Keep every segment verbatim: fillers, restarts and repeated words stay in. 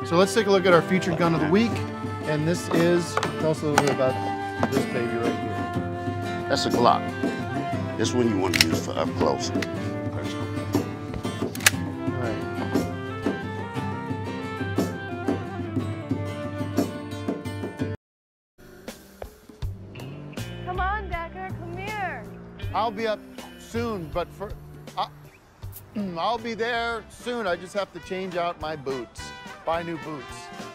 So let's take a look at our featured gun of the week. And this is, tell us a little bit about this baby right here. That's a Glock. This one you want to use for up close. Come on, Decker, come here. I'll be up soon, but for, uh, I'll be there soon. I just have to change out my boots, buy new boots.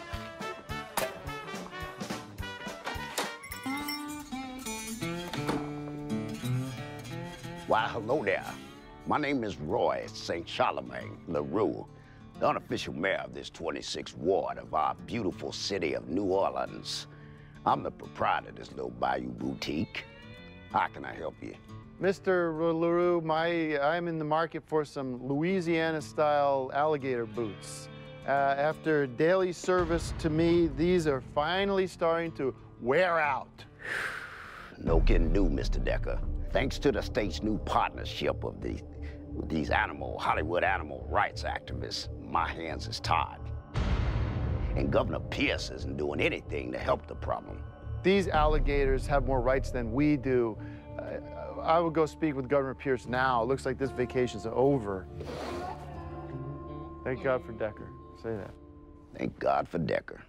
Why, hello there. My name is Roy Saint Charlemagne LaRue, the unofficial mayor of this twenty-sixth ward of our beautiful city of New Orleans. I'm the proprietor of this little Bayou boutique. How can I help you? Mister LaRue, my, I'm in the market for some Louisiana-style alligator boots. Uh, after daily service to me, these are finally starting to wear out. No can do, Mister Decker. Thanks to the state's new partnership of the, with these animal, Hollywood animal rights activists, my hands is tied. And Governor Pierce isn't doing anything to help the problem. These alligators have more rights than we do. Uh, I would go speak with Governor Pierce now. It looks like this vacation's over. Thank God for Decker. Say that. Thank God for Decker.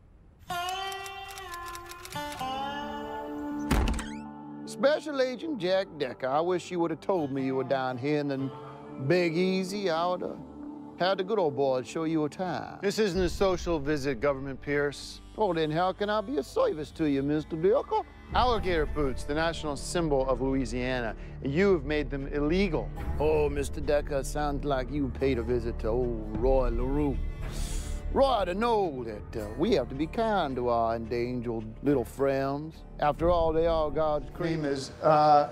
Special Agent Jack Decker, I wish you would have told me you were down here in the Big Easy. I would have had the good old boys show you a time. This isn't a social visit, Government Pierce. Oh, then how can I be of service to you, Mister Decker? Alligator boots, the national symbol of Louisiana. You have made them illegal. Oh, Mister Decker, it sounds like you paid a visit to old Roy LaRue. Roy, to know that uh, we have to be kind to our endangered little friends. After all, they are God's cream is, uh,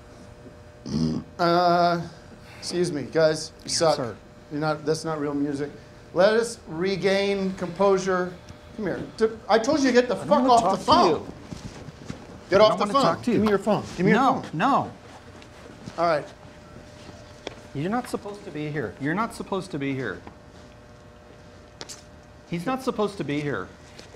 uh, excuse me, guys, you suck. Sir. You're not, that's not real music. Let us regain composure. Come here. I told you to get the fuck off the phone. Get off the phone. Talk to you. Give me your phone. Give me no, your phone. No, All right. You're not supposed to be here. You're not supposed to be here. He's not supposed to be here.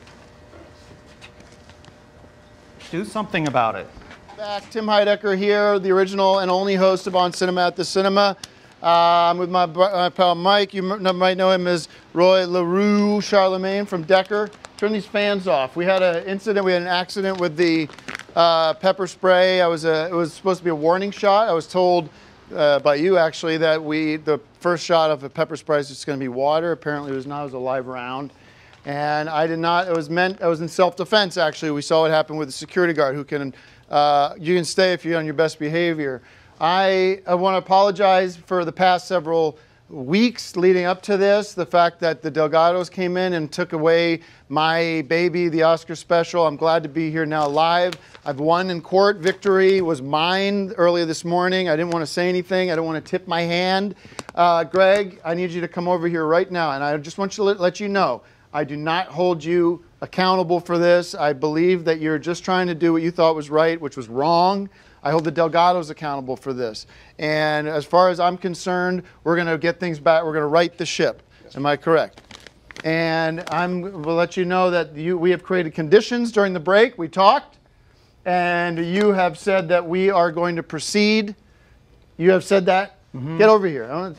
Do something about it. Back, Tim Heidecker here, the original and only host of On Cinema at the Cinema. Uh, I'm with my, my pal Mike. You might know him as Roy LaRue Charlemagne from Decker. Turn these fans off. We had an incident, we had an accident with the uh, pepper spray. I was a, it was supposed to be a warning shot. I was told uh, by you actually that we, the first shot of a pepper spray is just going to be water. Apparently it was not, it was a live round. And I did not, it was meant, I was in self-defense actually. We saw what happened with the security guard who can, uh, you can stay if you're on your best behavior. I, I want to apologize for the past several weeks leading up to this, the fact that the Delgados came in and took away my baby, the Oscar special. I'm glad to be here now live. I've won in court. Victory was mine earlier this morning. I didn't want to say anything. I don't want to tip my hand. Uh, Greg, I need you to come over here right now, and I just want you to let, let you know, I do not hold you accountable for this. I believe that you're just trying to do what you thought was right, which was wrong. I hold the Delgados accountable for this. And as far as I'm concerned, we're going to get things back. We're going to right the ship. Am I correct? And I'm will let you know that you, we have created conditions during the break. We talked. And you have said that we are going to proceed. You have said that? Mm-hmm. Get over here. I'm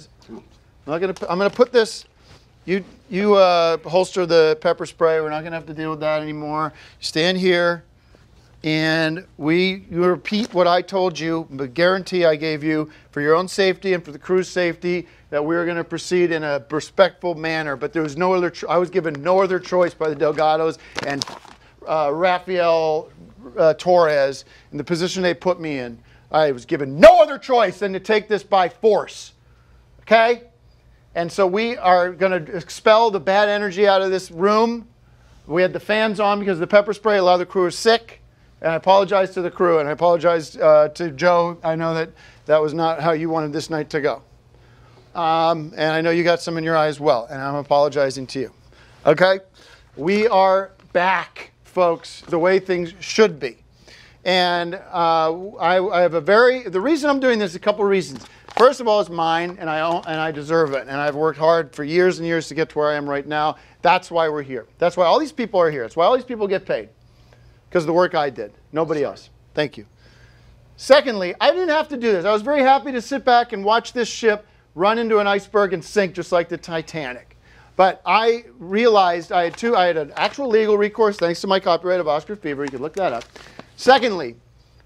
not going to, I'm going to put this. You, you uh, holster the pepper spray. We're not going to have to deal with that anymore. Stand here. And we you repeat what I told you, the guarantee I gave you for your own safety and for the crew's safety, that we were going to proceed in a respectful manner. But there was no other. I was given no other choice by the Delgados and uh, Rafael uh, Torres in the position they put me in. I was given no other choice than to take this by force. Okay, and so we are going to expel the bad energy out of this room. We had the fans on because of the pepper spray. A lot of the crew are sick. And I apologize to the crew, and I apologize uh, to Joe. I know that that was not how you wanted this night to go. Um, and I know you got some in your eye as well, and I'm apologizing to you. Okay? We are back, folks, the way things should be. And uh, I, I have a very, the reason I'm doing this is a couple of reasons. First of all, it's mine, and I own, and I deserve it. And I've worked hard for years and years to get to where I am right now. That's why we're here. That's why all these people are here. That's why all these people get paid, because of the work I did. Nobody else. Thank you. Secondly, I didn't have to do this. I was very happy to sit back and watch this ship run into an iceberg and sink just like the Titanic. But I realized I had two. I had an actual legal recourse thanks to my copyright of Oscar Fever. You can look that up. Secondly,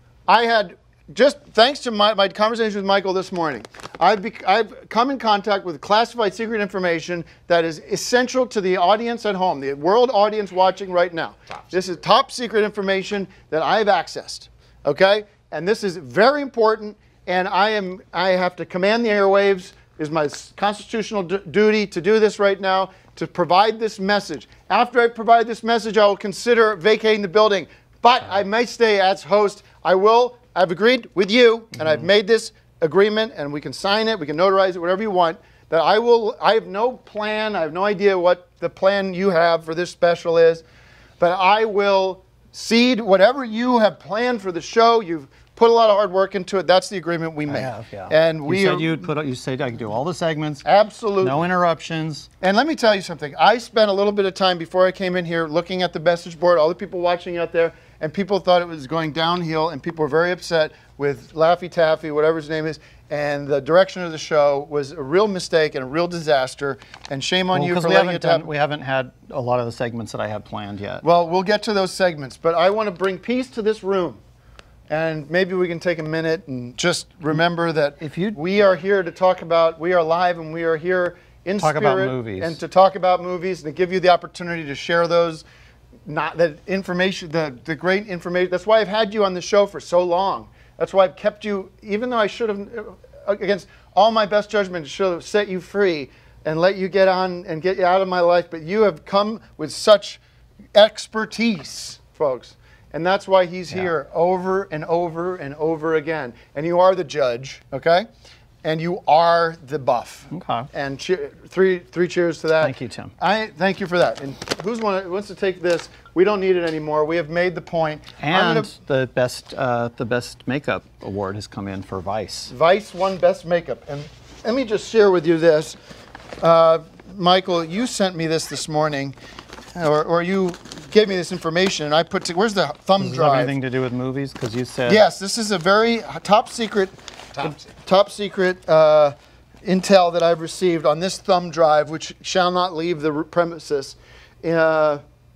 I had just thanks to my, my conversation with Michael this morning, I've, bec I've come in contact with classified secret information that is essential to the audience at home, the world audience watching right now. This is top secret information that I've accessed. Okay, and this is very important. And I am I have to command the airwaves. Is my constitutional duty to do this right now, to provide this message. After I provide this message, I will consider vacating the building. But I may stay as host. I will. I've agreed with you, and mm-hmm. I've made this agreement, and we can sign it, we can notarize it, whatever you want. That I will. I have no plan. I have no idea what the plan you have for this special is, but I will cede whatever you have planned for the show. You've put a lot of hard work into it. That's the agreement we made. I have, yeah. And we you said are, you'd put. You said I could do all the segments. Absolutely. No interruptions. And let me tell you something. I spent a little bit of time before I came in here looking at the message board, all the people watching out there, and people thought it was going downhill, and people were very upset with Laffy Taffy, whatever his name is, and the direction of the show was a real mistake and a real disaster, and shame on well, you for we letting haven't it done, happen. We haven't had a lot of the segments that I had planned yet. Well, we'll get to those segments, but I want to bring peace to this room. And maybe we can take a minute and just remember that if you, we are here to talk about, we are live and we are here in talk spirit about movies. and to talk about movies and to give you the opportunity to share those, not that information, the, the great information. That's why I've had you on the show for so long. That's why I've kept you, even though I should have, against all my best judgment, should have set you free and let you get on and get you out of my life. But you have come with such expertise, folks. And that's why he's yeah. here over and over and over again. And you are the judge, okay? And you are the buff. Okay. And che three three cheers to that. Thank you, Tim. I thank you for that. And who's one who wants to take this? We don't need it anymore. We have made the point. And gonna, the best uh, the best makeup award has come in for Vice. Vice won best makeup. And let me just share with you this. Uh, Michael, you sent me this this morning, or, or you gave me this information, and I put to, where's the thumb Does this drive? have anything to do with movies? Because you said yes. This is a very top secret, Top secret, top secret uh, intel that I've received on this thumb drive, which shall not leave the premises. Uh,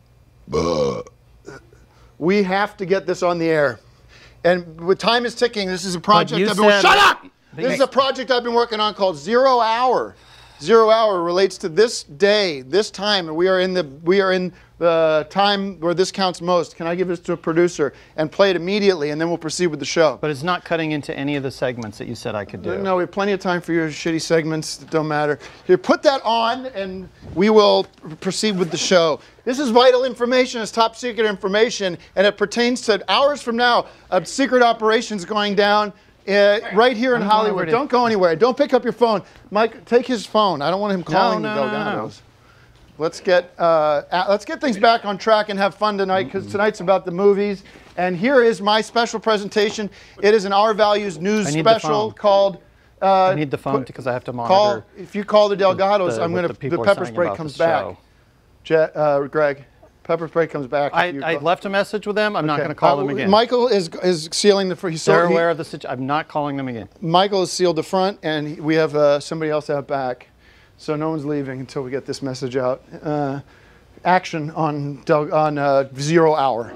we have to get this on the air, and with time is ticking. This is a project I've been. Shut up! This is a project I've been working on called Zero Hour. Zero Hour relates to this day, this time, and we are in the we are in the time where this counts most. Can I give this to a producer and play it immediately, and then we'll proceed with the show? But it's not cutting into any of the segments that you said I could do. No, we have plenty of time for your shitty segments that don't matter. Here, put that on, and we will proceed with the show. This is vital information. It's top secret information, and it pertains to hours from now of secret operations going down. Uh, right here in I'm Hollywood. Don't go anywhere. Don't pick up your phone. Mike, take his phone. I don't want him calling no, the no, Delgados. no, no. Let's get uh, at, let's get things back on track and have fun tonight, because tonight's about the movies. And here is my special presentation. It is an Our Values news special called. Uh, I need the phone because I have to monitor. Call, if you call the Delgados, the, I'm going to. The, the pepper spray comes back. Jet, uh, Greg. Pepper spray comes back. I, I left a message with them. I'm okay. not going to call uh, them again. Michael is is sealing the front. He's They're he, aware of the situation. I'm not calling them again. Michael has sealed the front, and he, we have uh, somebody else out back. So no one's leaving until we get this message out. Uh, action on, on uh, Zero Hour.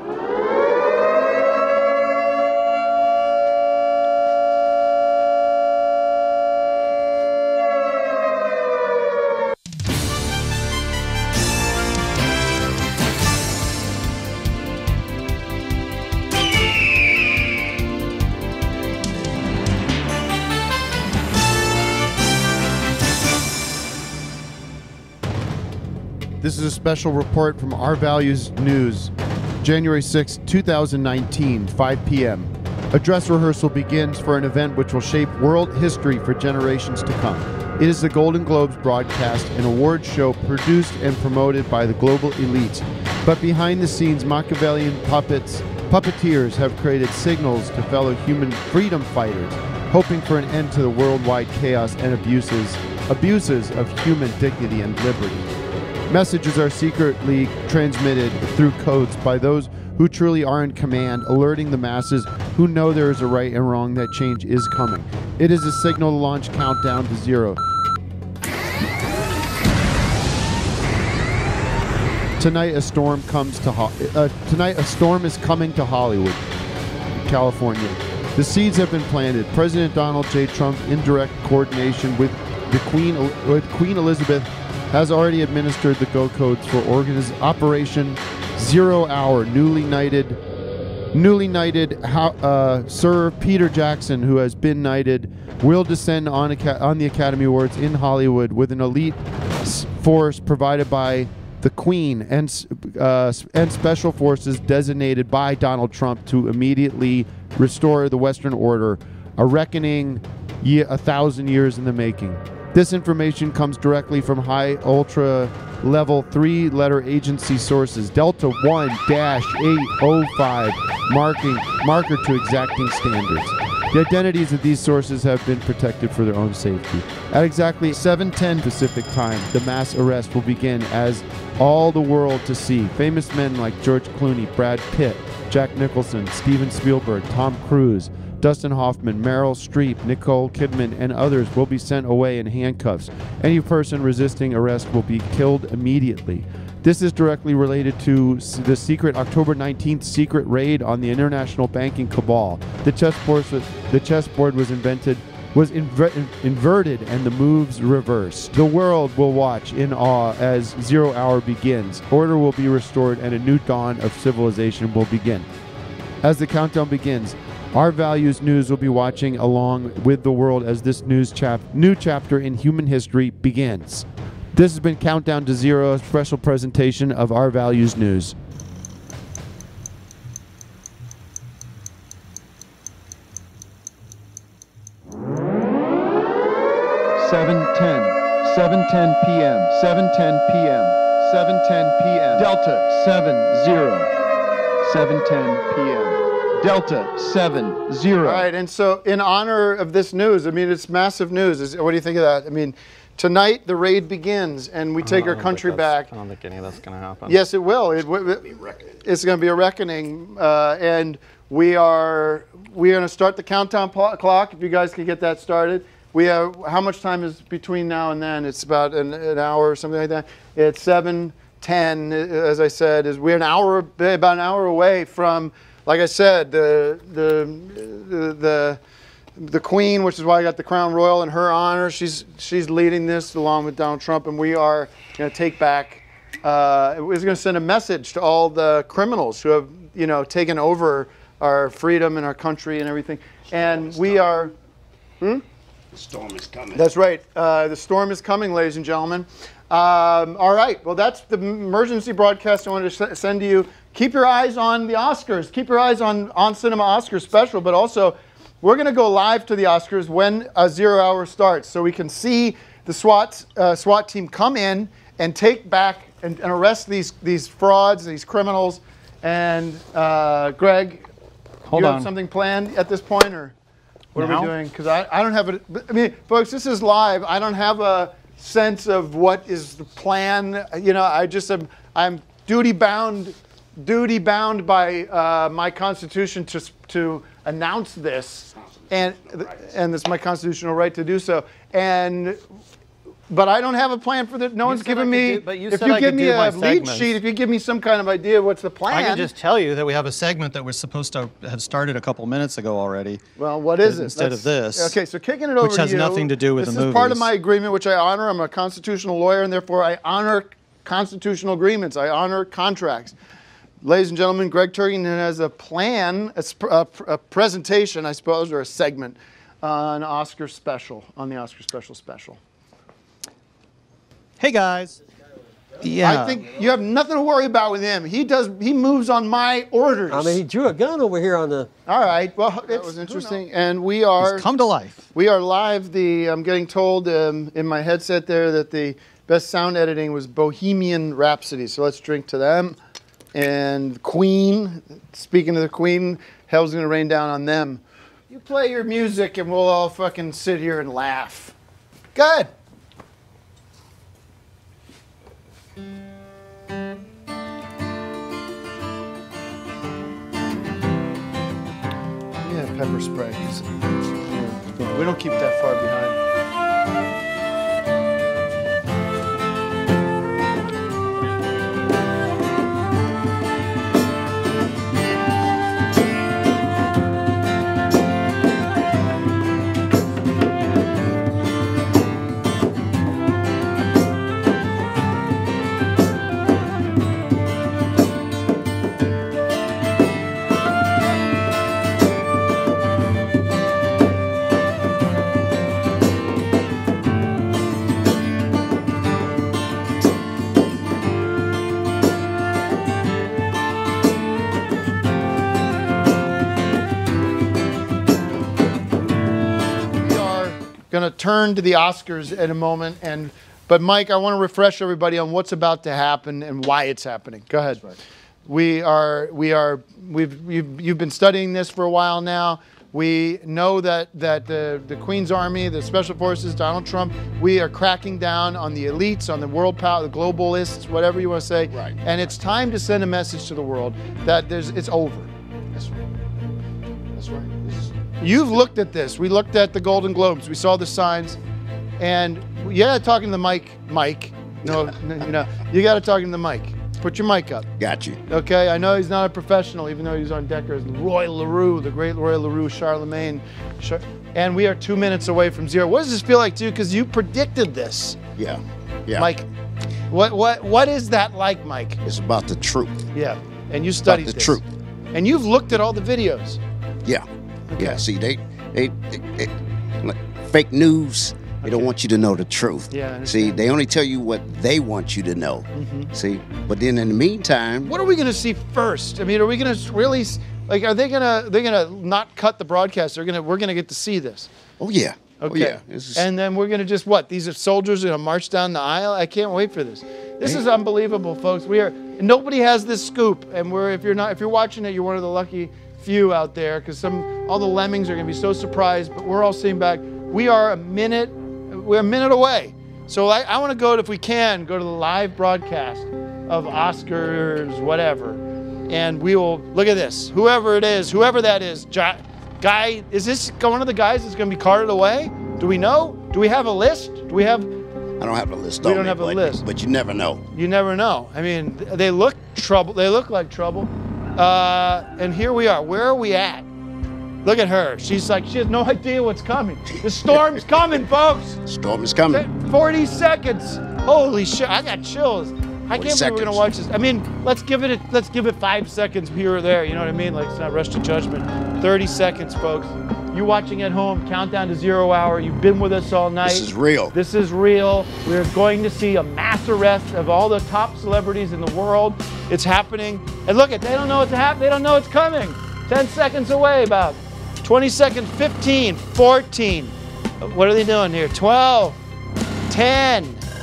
This is a special report from Our Values News, January sixth, two thousand nineteen, five p m A dress rehearsal begins for an event which will shape world history for generations to come. It is the Golden Globes broadcast, an award show produced and promoted by the global elite. But behind the scenes, Machiavellian puppets, puppeteers have created signals to fellow human freedom fighters, hoping for an end to the worldwide chaos and abuses, abuses of human dignity and liberty. Messages are secretly transmitted through codes by those who truly are in command, alerting the masses who know there is a right and wrong that change is coming. It is a signal to launch countdown to zero. Tonight a storm comes to Ho uh, tonight a storm is coming to Hollywood, California. The seeds have been planted. President Donald J. Trump, in direct coordination with the Queen with Queen Elizabeth, has already administered the go codes for organiz Operation Zero Hour. Newly knighted, newly knighted uh, Sir Peter Jackson, who has been knighted, will descend on, on the Academy Awards in Hollywood with an elite force provided by the Queen and uh, and special forces designated by Donald Trump to immediately restore the Western Order, a reckoning ye a thousand years in the making. This information comes directly from high ultra level three letter agency sources. Delta one dash eight oh five marking marker to exacting standards. The identities of these sources have been protected for their own safety. At exactly seven ten Pacific time, the mass arrest will begin as all the world to see. Famous men like George Clooney, Brad Pitt, Jack Nicholson, Steven Spielberg, Tom Cruise, Dustin Hoffman, Meryl Streep, Nicole Kidman, and others will be sent away in handcuffs. Any person resisting arrest will be killed immediately. This is directly related to the secret October nineteenth secret raid on the international banking cabal. The chessboard, the chessboard was invented, was inver inverted, and the moves reversed. The world will watch in awe as Zero Hour begins. Order will be restored, and a new dawn of civilization will begin. As the countdown begins, Our Values News will be watching along with the world as this news chap new chapter in human history begins. This has been Countdown to Zero, a special presentation of Our Values News. seven ten, seven ten p m, seven ten p m, seven ten p m, Delta seven zero, seven ten p m, Delta seven zero. All right, and so in honor of this news, I mean, it's massive news. Is, what do you think of that? I mean, tonight the raid begins, and we take our country back. I don't think any of that's going to happen. Yes, it will. It, it, it's going to be a reckoning, uh, and we are we are going to start the countdown clock. If you guys can get that started. We have, how much time is between now and then? It's about an, an hour or something like that. It's seven ten, as I said. Is we're an hour, about an hour away from, like I said, the the the the, the Queen, which is why I got the Crown Royal in her honor. She's she's leading this along with Donald Trump, and we are going to take back. Uh, we're going to send a message to all the criminals who have, you know, taken over our freedom and our country and everything. And we are. Hmm? The storm is coming. That's right. Uh, the storm is coming, ladies and gentlemen. Um, all right. Well, that's the emergency broadcast I wanted to send to you. Keep your eyes on the Oscars. Keep your eyes on On Cinema Oscars special. But also, we're going to go live to the Oscars when a Zero Hour starts, so we can see the SWAT uh, SWAT team come in and take back and, and arrest these these frauds, these criminals. And uh, Greg, Hold you on. have something planned at this point, or? What now? are we doing? Because I, I don't have a, I mean, folks, this is live. I don't have a sense of what is the plan. You know, I just am, I'm duty bound, duty bound by uh, my Constitution to, to announce this. And, and it's my constitutional right to do so. And, but I don't have a plan for that. No one's given me, do, but you if said you I give could me do a my lead segments. sheet, if you give me some kind of idea what's the plan. I can just tell you that we have a segment that was supposed to have started a couple minutes ago already. Well, what is it? Instead Let's- of this. Okay, so kicking it over Which to has you. nothing to do with this the This is part of movies. my agreement, which I honor. I'm a constitutional lawyer, and therefore I honor constitutional agreements. I honor contracts. Ladies and gentlemen, Greg Turkington has a plan, a, sp a, a presentation, I suppose, or a segment on Oscar special, on the Oscar special special. Hey guys. Yeah. I think you have nothing to worry about with him. He does. He moves on my orders. I mean, he drew a gun over here on the. All right. Well, that was interesting, and we are. He's come to life. We are live. The I'm getting told um, in my headset there that the best sound editing was Bohemian Rhapsody. So let's drink to them. And Queen. Speaking of the Queen, hell's going to rain down on them. You play your music and we'll all fucking sit here and laugh. Go ahead. Yeah, pepper spray. We don't keep that far behind. Going to turn to the Oscars in a moment, and but Mike, I want to refresh everybody on what's about to happen and why it's happening. Go ahead. Right. We are we are we've you've, you've been studying this for a while now. We know that that the the Queen's Army, the Special Forces, Donald Trump, we are cracking down on the elites, on the world power, the globalists, whatever you want to say. Right. And it's time to send a message to the world that there's it's over. That's right. That's right. This is, You've looked at this. We looked at the Golden Globes. We saw the signs, and yeah, talking to the mic, Mike. No, you know, you got to talk to the mic. Put your mic up. Got you. Okay, I know he's not a professional, even though he's on Decker. Roy LaRue, the great Roy LaRue, Charlemagne, Char and we are two minutes away from zero. What does this feel like, too? Because you predicted this. Yeah, yeah. Mike, what what what is that like, Mike? It's about the truth. Yeah, and you studied about the this. truth. And you've looked at all the videos. Yeah. Okay. Yeah, see, they, they, they, they like fake news, they don't want you to know the truth. Yeah, I understand. See, they only tell you what they want you to know. Mm-hmm. See, but then in the meantime, what are we going to see first? I mean, are we going to really, like, are they going to, they're going to not cut the broadcast? They're going to, we're going to get to see this. Oh, yeah. Okay. Oh, yeah. This is, and then we're going to just, what, these are soldiers going to march down the aisle? I can't wait for this. This is unbelievable, folks. We are, nobody has this scoop. And we're, if you're not, if you're watching it, you're one of the lucky few out there, because some all the lemmings are going to be so surprised, but we're all sitting back. We are a minute, we're a minute away. So I, I want to go, to, if we can, go to the live broadcast of Oscars, whatever, and we will look at this. Whoever it is, whoever that is, guy, is this one of the guys that's going to be carted away? Do we know? Do we have a list? Do we have? I don't have a list. We don't me, have a but, list. But you never know. You never know. I mean, they look trouble. They look like trouble. Uh, and here we are. Where are we at? Look at her. She's like, she has no idea what's coming. The storm's coming, folks. Storm is coming. forty seconds. Holy shit! I got chills. I can't believe we're gonna watch this. I mean, let's give it. A, let's give it five seconds here or there. You know what I mean? Like, it's not rush to judgment. thirty seconds, folks. You watching at home? Countdown to zero hour. You've been with us all night. This is real. This is real. We're going to see a mass arrest of all the top celebrities in the world. It's happening. And look at, they don't know what's happening. They don't know it's coming. ten seconds away, about twenty seconds, fifteen, fourteen. What are they doing here? twelve, ten,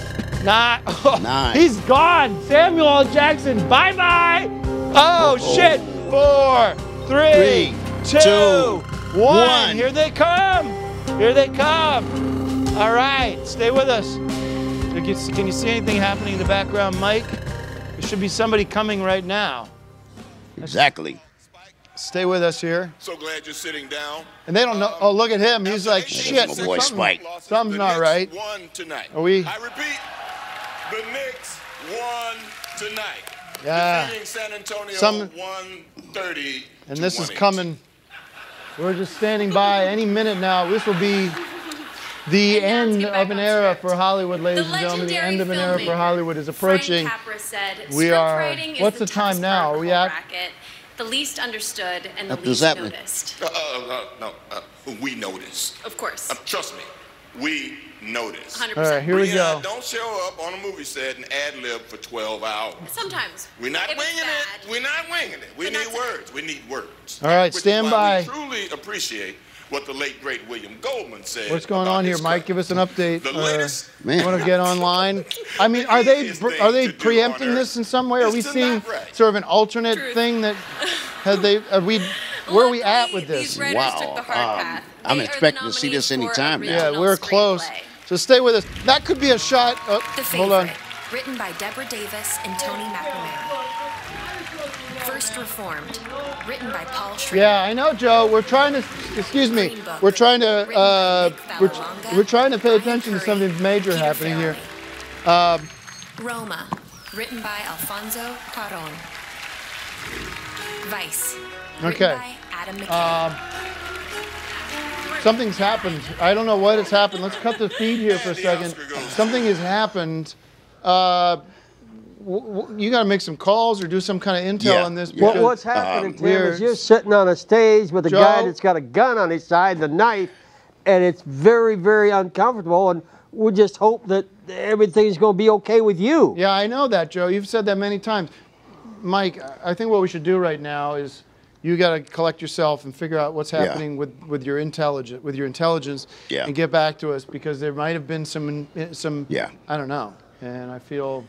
nine. Oh, nine. He's gone. Samuel L. Jackson, bye-bye. Oh, oh, shit. Four, three, three two, two, one. one. Here they come. Here they come. All right, stay with us. Can you see anything happening in the background, Mike? There should be somebody coming right now. Exactly. Stay with us here. So glad you're sitting down. And they don't know. Oh, look at him. He's like, shit. My boy Spike. Something's not right. One tonight. Are we? I repeat, the Knicks won tonight. Yeah. Defeating San Antonio Some, one thirty. And this is coming. We're just standing by any minute now. This will be the end of an era for Hollywood, ladies and gentlemen. The end of an era for Hollywood is approaching. We are, what's the time now? Are we at? The least understood and the What least noticed. Uh, uh, no, uh, we noticed. Of course. Uh, trust me, we noticed. one hundred All percent. right, here we go. Don't show up on a movie set and ad-lib for twelve hours. Sometimes. We're not If winging it's it. We're not winging it. We But need not words. We need words. All right, Which stand is why by. We truly appreciate what the late, great William Goldman said. What's going about on here, his Mike? country. Give us an update. The Uh, latest Man. Want to get online? I mean, are they are they preempting this in some way? Are we seeing sort of an alternate thing that have they? Are we? where are we at with this? These writers took the hard Wow, um, path. I'm They are the expecting to see this nominees for anytime now. original Yeah, we're close. screenplay. So stay with us. That could be a shot. Oh, The hold on. Favorite, written by Deborah Davis and Tony McNamara. First Reformed, written by Paul Schrader. Yeah, I know, Joe. We're trying to, excuse me, Green Book, we're trying to, written by uh, Nick we're, Vallelonga, we're trying to pay Brian attention to Curry, something major Peter happening here. Farrelly. Um, Roma, written by Alfonso Cuarón. Vice, written Okay. by Adam McKay. um, something's happened. I don't know what has happened. Let's cut the feed here for a second. Something has happened. Uh, w- w- you got to make some calls or do some kind of intel Yeah, on this. yeah. What, because- what's happening, um, Tim, we're- is you're sitting on a stage with a Joe? guy that's got a gun on his side, the knife, and it's very, very uncomfortable. And we just hope that everything's going to be okay with you. Yeah, I know that, Joe. You've said that many times. Mike, I think what we should do right now is you got to collect yourself and figure out what's Yeah. happening with, with your intelligence, with your intelligence, Yeah. and get back to us because there might have been some some. Yeah. I don't know, and I feel.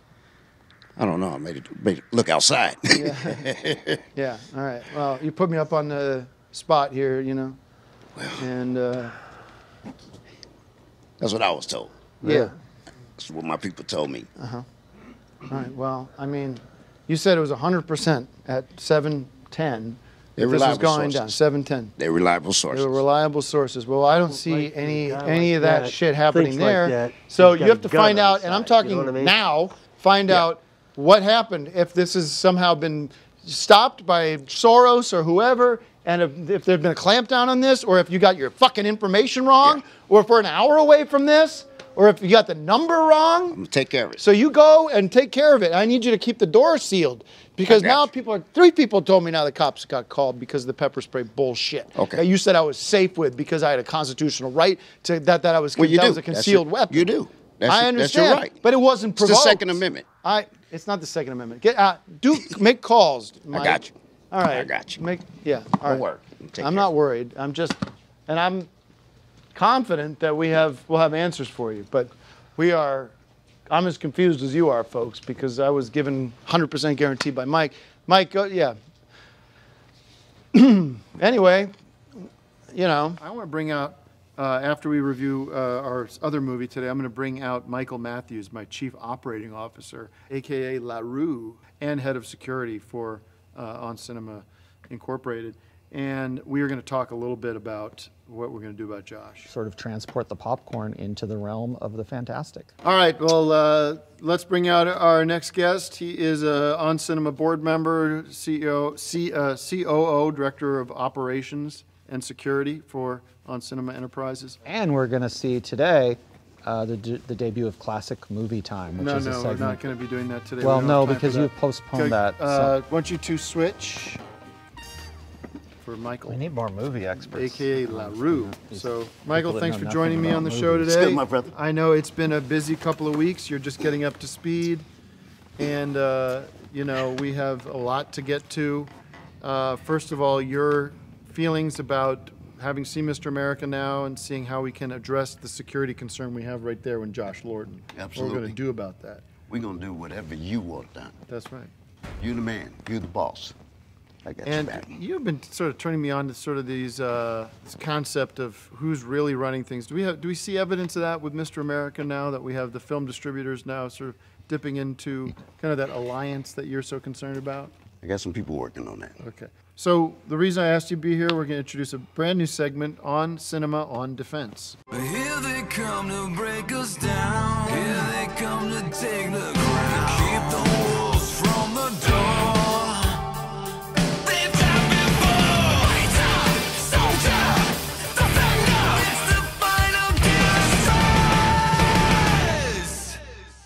I don't know. I made it, made it look outside. Yeah. All right. Well, you put me up on the spot here, you know, and uh, That's what I was told. yeah. That's what my people told me. All right. Well, I mean, you said it was one hundred percent at seven ten. They're This was reliable going down sources. seven ten. They're reliable They sources. were reliable sources. Well, I don't see like any a guy any like of that, that shit happening thinks like there. that, So he's you got have a to gun find on out, his and I'm side, talking you know what I mean? now. Find Yeah. out what happened if this has somehow been stopped by Soros or whoever, and if, if there's been a clampdown on this, or if you got your fucking information wrong, Yeah. or if we're an hour away from this, or if you got the number wrong. I'm gonna take care of it. So you go and take care of it. I need you to keep the door sealed because I got now you. people are, three people told me now the cops got called because of the pepper spray bullshit. Okay. That you said I was safe with because I had a constitutional right to that, that I was, Well, you that do. was a That's concealed your- weapon. you do. That's I your- understand. that's your right. But it wasn't It's the provoked. Second Amendment. I, it's not the Second Amendment. Get out. Do, make calls, Mike. got you. All right. I got you. Make, yeah. All Don't right. worry. Take I'm care not of it. worried. I'm just, and I'm confident that we have, we'll have answers for you. But we are, I'm as confused as you are, folks, because I was given one hundred percent guarantee by Mike. Mike, go, yeah. Anyway, you know, I want to bring out, uh, after we review uh, our other movie today, I'm going to bring out Michael Matthews, my Chief Operating Officer, a k a. LaRue, and Head of Security for uh, On Cinema Incorporated. And we are going to talk a little bit about what we're going to do about Josh. Sort of transport the popcorn into the realm of the fantastic. All right, well, uh, let's bring out our next guest. He is a On Cinema board member, C E O, C, uh, C O O, Director of Operations and Security for On Cinema Enterprises. And we're going to see today uh, the, de- the debut of Classic Movie Time, which No, is a no, we're segment. not going to be doing that today. We Well, don't no, have time because for you've postponed Okay, that, Uh, so- why don't you two switch for Michael, We need more movie experts. a k a. LaRue. So, Michael, that thanks know for nothing joining me about on the movies. show It's today. good, my brother. I know it's been a busy couple of weeks. You're just getting up to speed. And, uh, you know, we have a lot to get to. Uh, first of all, your feelings about having seen Mister America now and seeing how we can address the security concern we have right there with Josh Lorden. What we're Absolutely. going to do about that. We're gonna do whatever you want done. That's right. You're the man. You're the boss. I got And your back. you've been sort of turning me on to sort of these uh, this concept of who's really running things. Do we have do we see evidence of that with Mister America now that we have the film distributors now sort of dipping into kind of that alliance that you're so concerned about? I got some people working on that. Okay. So the reason I asked you to be here, we're going to introduce a brand new segment on cinema on defense. Here they come to break us down. Here they come to take the ground. Keep the wolves from the door. They've done before. Fighter, soldier, defender. It's the final gas.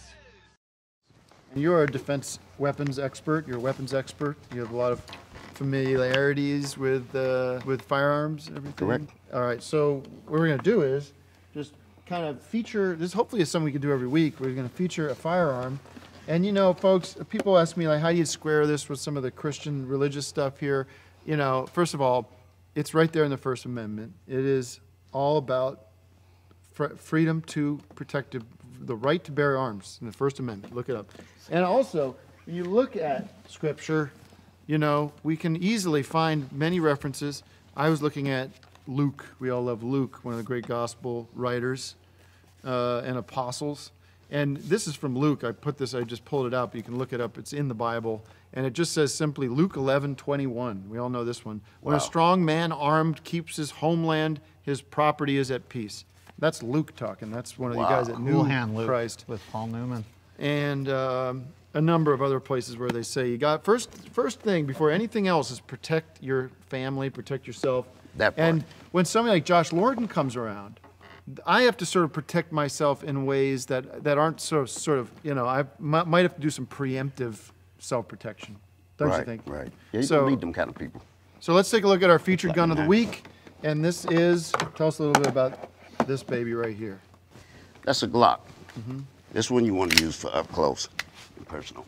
And you're a defense weapons expert. You're a weapons expert. You have a lot of familiarities with uh, with firearms and everything. Correct. All right. So what we're going to do is just kind of feature this. Hopefully, is something we can do every week. We're going to feature a firearm. And you know, folks, people ask me like, how do you square this with some of the Christian religious stuff here? You know, first of all, it's right there in the First Amendment. It is all about fr- freedom to protect the- the right to bear arms in the First Amendment. Look it up. And also, when you look at Scripture, you know, we can easily find many references. I was looking at Luke. We all love Luke, one of the great gospel writers uh, and apostles. And this is from Luke. I put this, I just pulled it out, but you can look it up. It's in the Bible. And it just says simply, Luke eleven twenty-one. We all know this one. When Wow. a strong man armed keeps his homeland, his property is at peace. That's Luke talking. That's one of Wow. you guys that knew Cool hand, Luke, Christ. with Paul Newman. And um, a number of other places where they say you got, first, first thing before anything else is protect your family, protect yourself. That part. And when somebody like Josh Lorden comes around, I have to sort of protect myself in ways that, that aren't sort of, sort of, you know, I might, might have to do some preemptive self-protection. Don't right, you think? Right. Yeah, you So- can read them kind of people. So let's take a look at our featured Like gun of the that. week. And this is, tell us a little bit about this baby right here. That's a Glock. Mm-hmm. This one you want to use for up close and personal.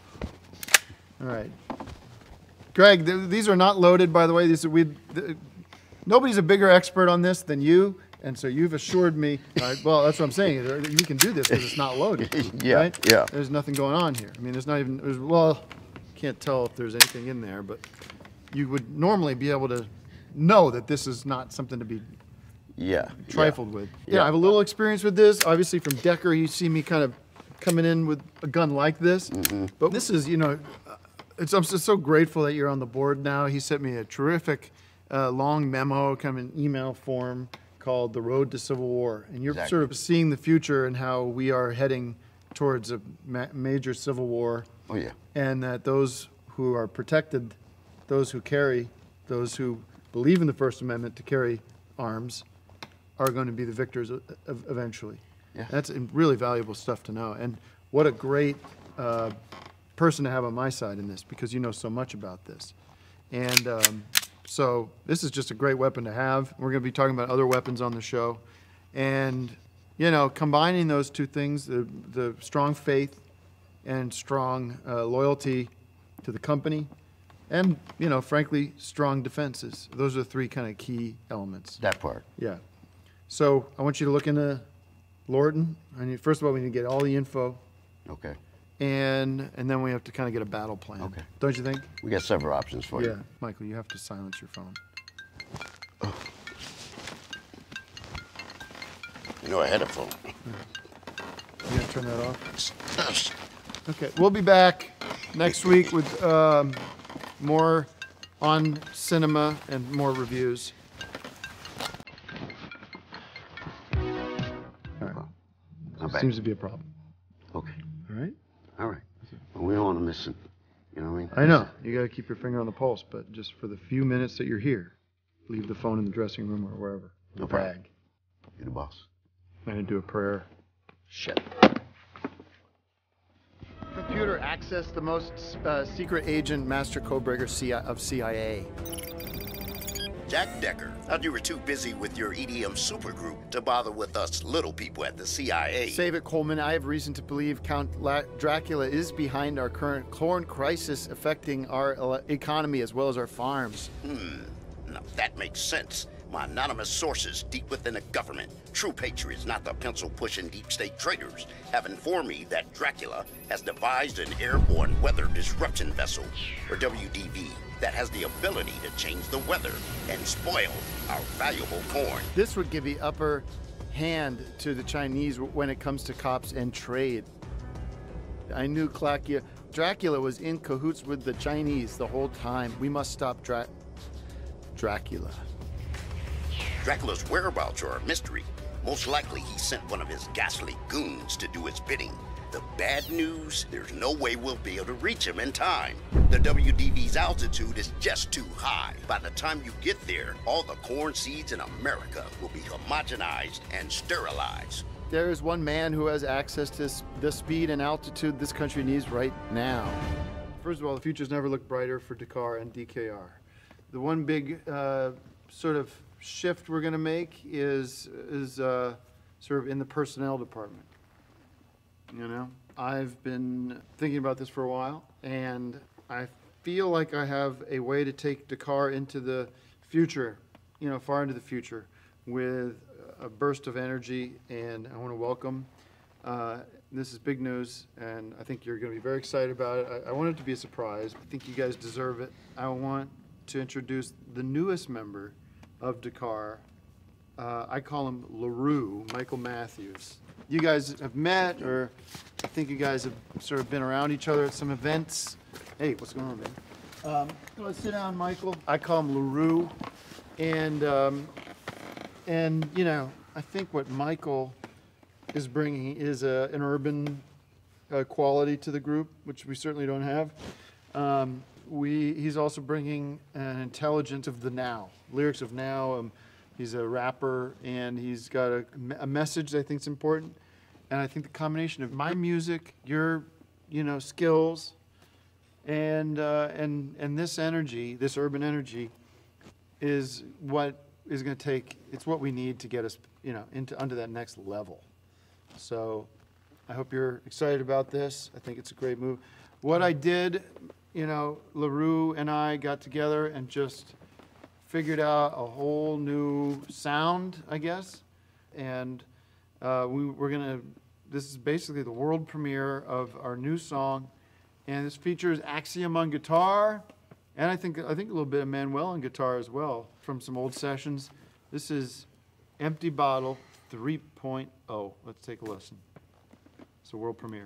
All right. Greg, th these are not loaded, by the way. These are, we, th nobody's a bigger expert on this than you, and so you've assured me, uh, well, that's what I'm saying. You can do this because it's not loaded, Yeah, right? yeah. There's nothing going on here. I mean, there's not even, there's, well, can't tell if there's anything in there, but you would normally be able to know that this is not something to be Yeah. trifled yeah. with. Yeah, Yeah. I have a little experience with this. Obviously from Decker, you see me kind of coming in with a gun like this. Mm-hmm. But this is, you know, uh, it's, I'm just so grateful that you're on the board now. He sent me a terrific uh, long memo, kind of an email form called The Road to Civil War. And you're Exactly. sort of seeing the future and how we are heading towards a ma major civil war. Oh, yeah. And that those who are protected, those who carry, those who believe in the First Amendment to carry arms, are going to be the victors e- e- eventually. Yeah. That's really valuable stuff to know. And what a great uh, person to have on my side in this, because you know so much about this. And um, so this is just a great weapon to have. We're going to be talking about other weapons on the show. And, you know, combining those two things, the, the strong faith and strong uh, loyalty to the company, and, you know, frankly, strong defenses. Those are the three kind of key elements. That part. Yeah. So I want you to look into Lorden. I mean, first of all, we need to get all the info, Okay. and and then we have to kind of get a battle plan. Okay. Don't you think? We got several options for Yeah. you. Michael, you have to silence your phone. You know, I had a phone. You gonna turn that off? Okay. We'll be back next week with um, more on cinema and more reviews. All right. I'm back. Seems to be a problem. Okay. All right. All right. Well, we're on a mission. You know what I mean? I know. You got to keep your finger on the pulse, but just for the few minutes that you're here, leave the phone in the dressing room or wherever. No The problem. bag. You're the boss. I'm going to do a prayer. Shit. Computer access the most uh, secret agent master codebreaker C I of C I A. Jack Decker, thought you were too busy with your E D M supergroup to bother with us little people at the C I A. Save it, Coleman. I have reason to believe Count La Dracula is behind our current corn crisis affecting our ele- economy as well as our farms. Hmm. Now that makes sense. My anonymous sources deep within the government, true patriots, not the pencil-pushing deep state traitors, have informed me that Dracula has devised an airborne weather disruption vessel, or W D V, that has the ability to change the weather and spoil our valuable corn. This would give the upper hand to the Chinese when it comes to cops and trade. I knew Clacia, Dracula was in cahoots with the Chinese the whole time. We must stop Dra Dracula. Dracula's whereabouts are a mystery. Most likely he sent one of his ghastly goons to do his bidding. The bad news, there's no way we'll be able to reach him in time. The W D V's altitude is just too high. By the time you get there, all the corn seeds in America will be homogenized and sterilized. There is one man who has access to s- the speed and altitude this country needs right now. First of all, the future's never looked brighter for Dakar and D K R. The one big uh, sort of shift we're going to make is is uh, sort of in the personnel department. You know, I've been thinking about this for a while, and I feel like I have a way to take Dakar into the future, you know, far into the future, with a burst of energy. And I want to welcome uh, This is big news, and I think you're going to be very excited about it. I, I want it to be a surprise. I think you guys deserve it. I want to introduce the newest member of Dakar. Uh, I call him LaRue, Michael Matthews. You guys have met, or I think you guys have sort of been around each other at some events. Hey, what's going on, man? Um, let's sit down, Michael. I call him LaRue, and um, and you know, I think what Michael is bringing is a, an urban uh, quality to the group, which we certainly don't have. Um, we, he's also bringing an intelligence of the now, lyrics of now. Um, he's a rapper, and he's got a, a message that I think is important. And I think the combination of my music, your, you know, skills, and uh, and and this energy, this urban energy, is what is going to take. It's what we need to get us, you know, into under that next level. So I hope you're excited about this. I think it's a great move. What I did, you know, LaRue and I got together and just figured out a whole new sound, I guess. And uh, we, we're going to, this is basically the world premiere of our new song. And this features Axiom on guitar. And I think, I think a little bit of Manuel on guitar as well from some old sessions. This is Empty Bottle three point oh. Let's take a listen. It's a world premiere.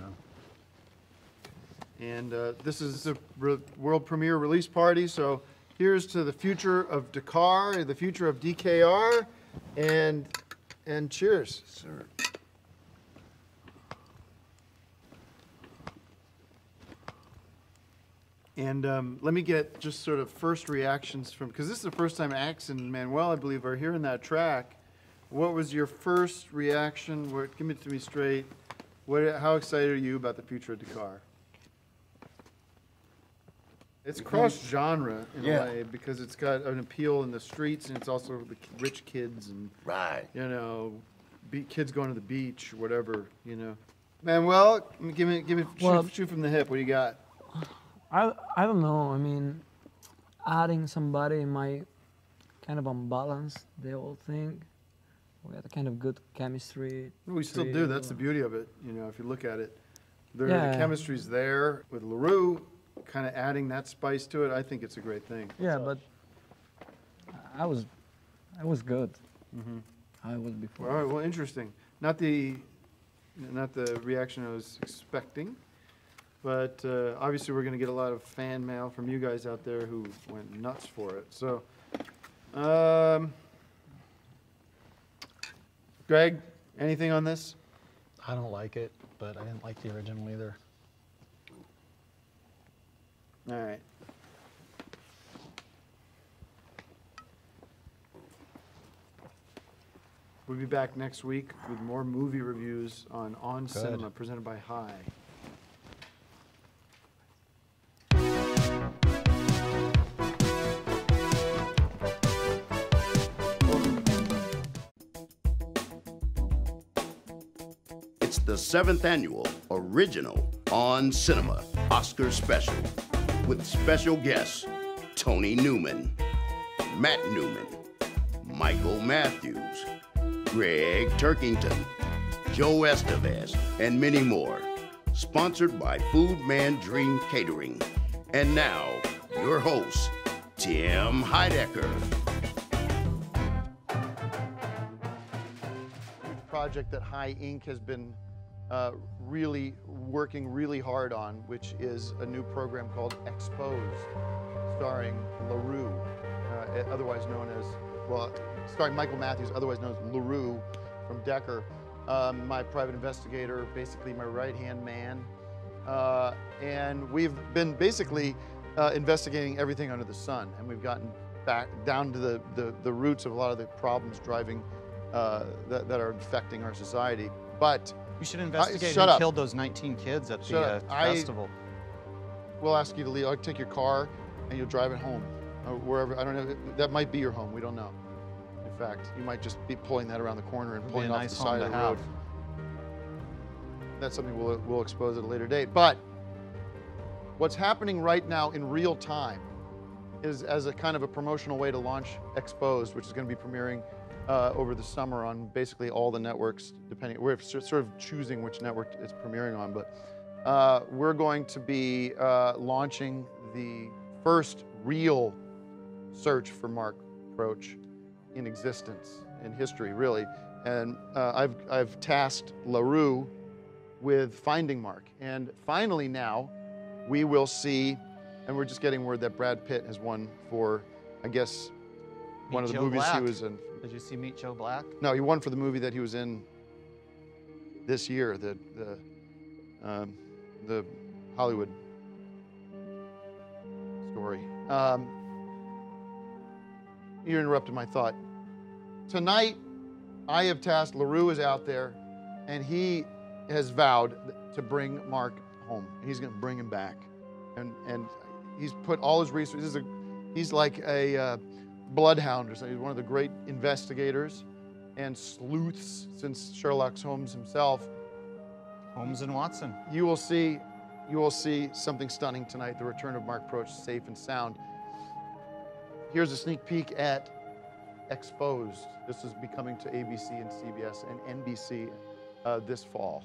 And uh, this is the re world premiere release party, so Here's to the future of Dakar, the future of D K R, and and cheers, sir. And um, let me get just sort of first reactions from, because this is the first time Axe and Manuel, I believe, are hearing that track. What was your first reaction? What, give it to me straight. What, how excited are you about the future of Dakar? It's cross-genre in Yeah. a way because it's got an appeal in the streets and it's also the rich kids and, Right. you know, be, kids going to the beach or whatever, you know. Manuel, give me, give me, Well, shoot, shoot from the hip. What do you got? I, I don't know. I mean, adding somebody might kind of unbalance the whole thing. We had a kind of good chemistry. We still do. That's the beauty of it. You know, if you look at it, there, Yeah. the chemistry's there with LaRue, kind of adding that spice to it. I think it's a great thing. Yeah, but I was, I was good. Mm-hmm. I was before. All right. Well, interesting. Not the, not the reaction I was expecting, but uh, obviously we're going to get a lot of fan mail from you guys out there who went nuts for it. So, um, Greg, anything on this? I don't like it, but I didn't like the original either. All right. We'll be back next week with more movie reviews on On Good. Cinema, presented by High. It's the seventh annual original On Cinema Oscar Special with special guests Tony Newman, Matt Newman, Michael Matthews, Greg Turkington, Joe Estevez, and many more. Sponsored by Food Man Dream Catering. And now, your host, Tim Heidecker. Project that High Incorporated has been uh, really working really hard on, which is a new program called Exposed, starring LaRue, uh, otherwise known as, well, starring Michael Matthews, otherwise known as LaRue from Decker, um, my private investigator, basically my right-hand man. Uh, and we've been basically uh, investigating everything under the sun, and we've gotten back down to the, the, the roots of a lot of the problems driving Uh, that, that are affecting our society. But You should investigate shut who up. killed those nineteen kids at Shut the uh, up. I- festival. we'll ask you to leave. I'll take your car and you'll drive it home, or wherever. I don't know. That might be your home. We don't know. In fact, you might just be pulling that around the corner and Would be pulling a off nice the home side to of the have. road. That's something we'll we'll expose at a later date. But what's happening right now in real time is as a kind of a promotional way to launch Exposed, which is going to be premiering Uh, over the summer on basically all the networks, depending, we're sort of choosing which network it's premiering on, but uh, we're going to be uh, launching the first real search for Mark Proch in existence, in history, really. And uh, I've, I've tasked LaRue with finding Mark. And finally now, we will see, and we're just getting word that Brad Pitt has won for, I guess, Meet one of the Joe movies he Black. was in. Did you see Meet Joe Black? No, he won for the movie that he was in this year, the the um, the Hollywood story. Um, you interrupted my thought. Tonight, I have tasked, LaRue is out there, and he has vowed to bring Mark home. He's going to bring him back, and and he's put all his resources. He's, a, he's like a uh, bloodhound or something. He's one of the great investigators and sleuths since Sherlock Holmes himself. Holmes and Watson. You will see, you will see something stunning tonight. The return of Mark Proch, safe and sound. Here's a sneak peek at Exposed. This is be coming to A B C and C B S and N B C uh, this fall.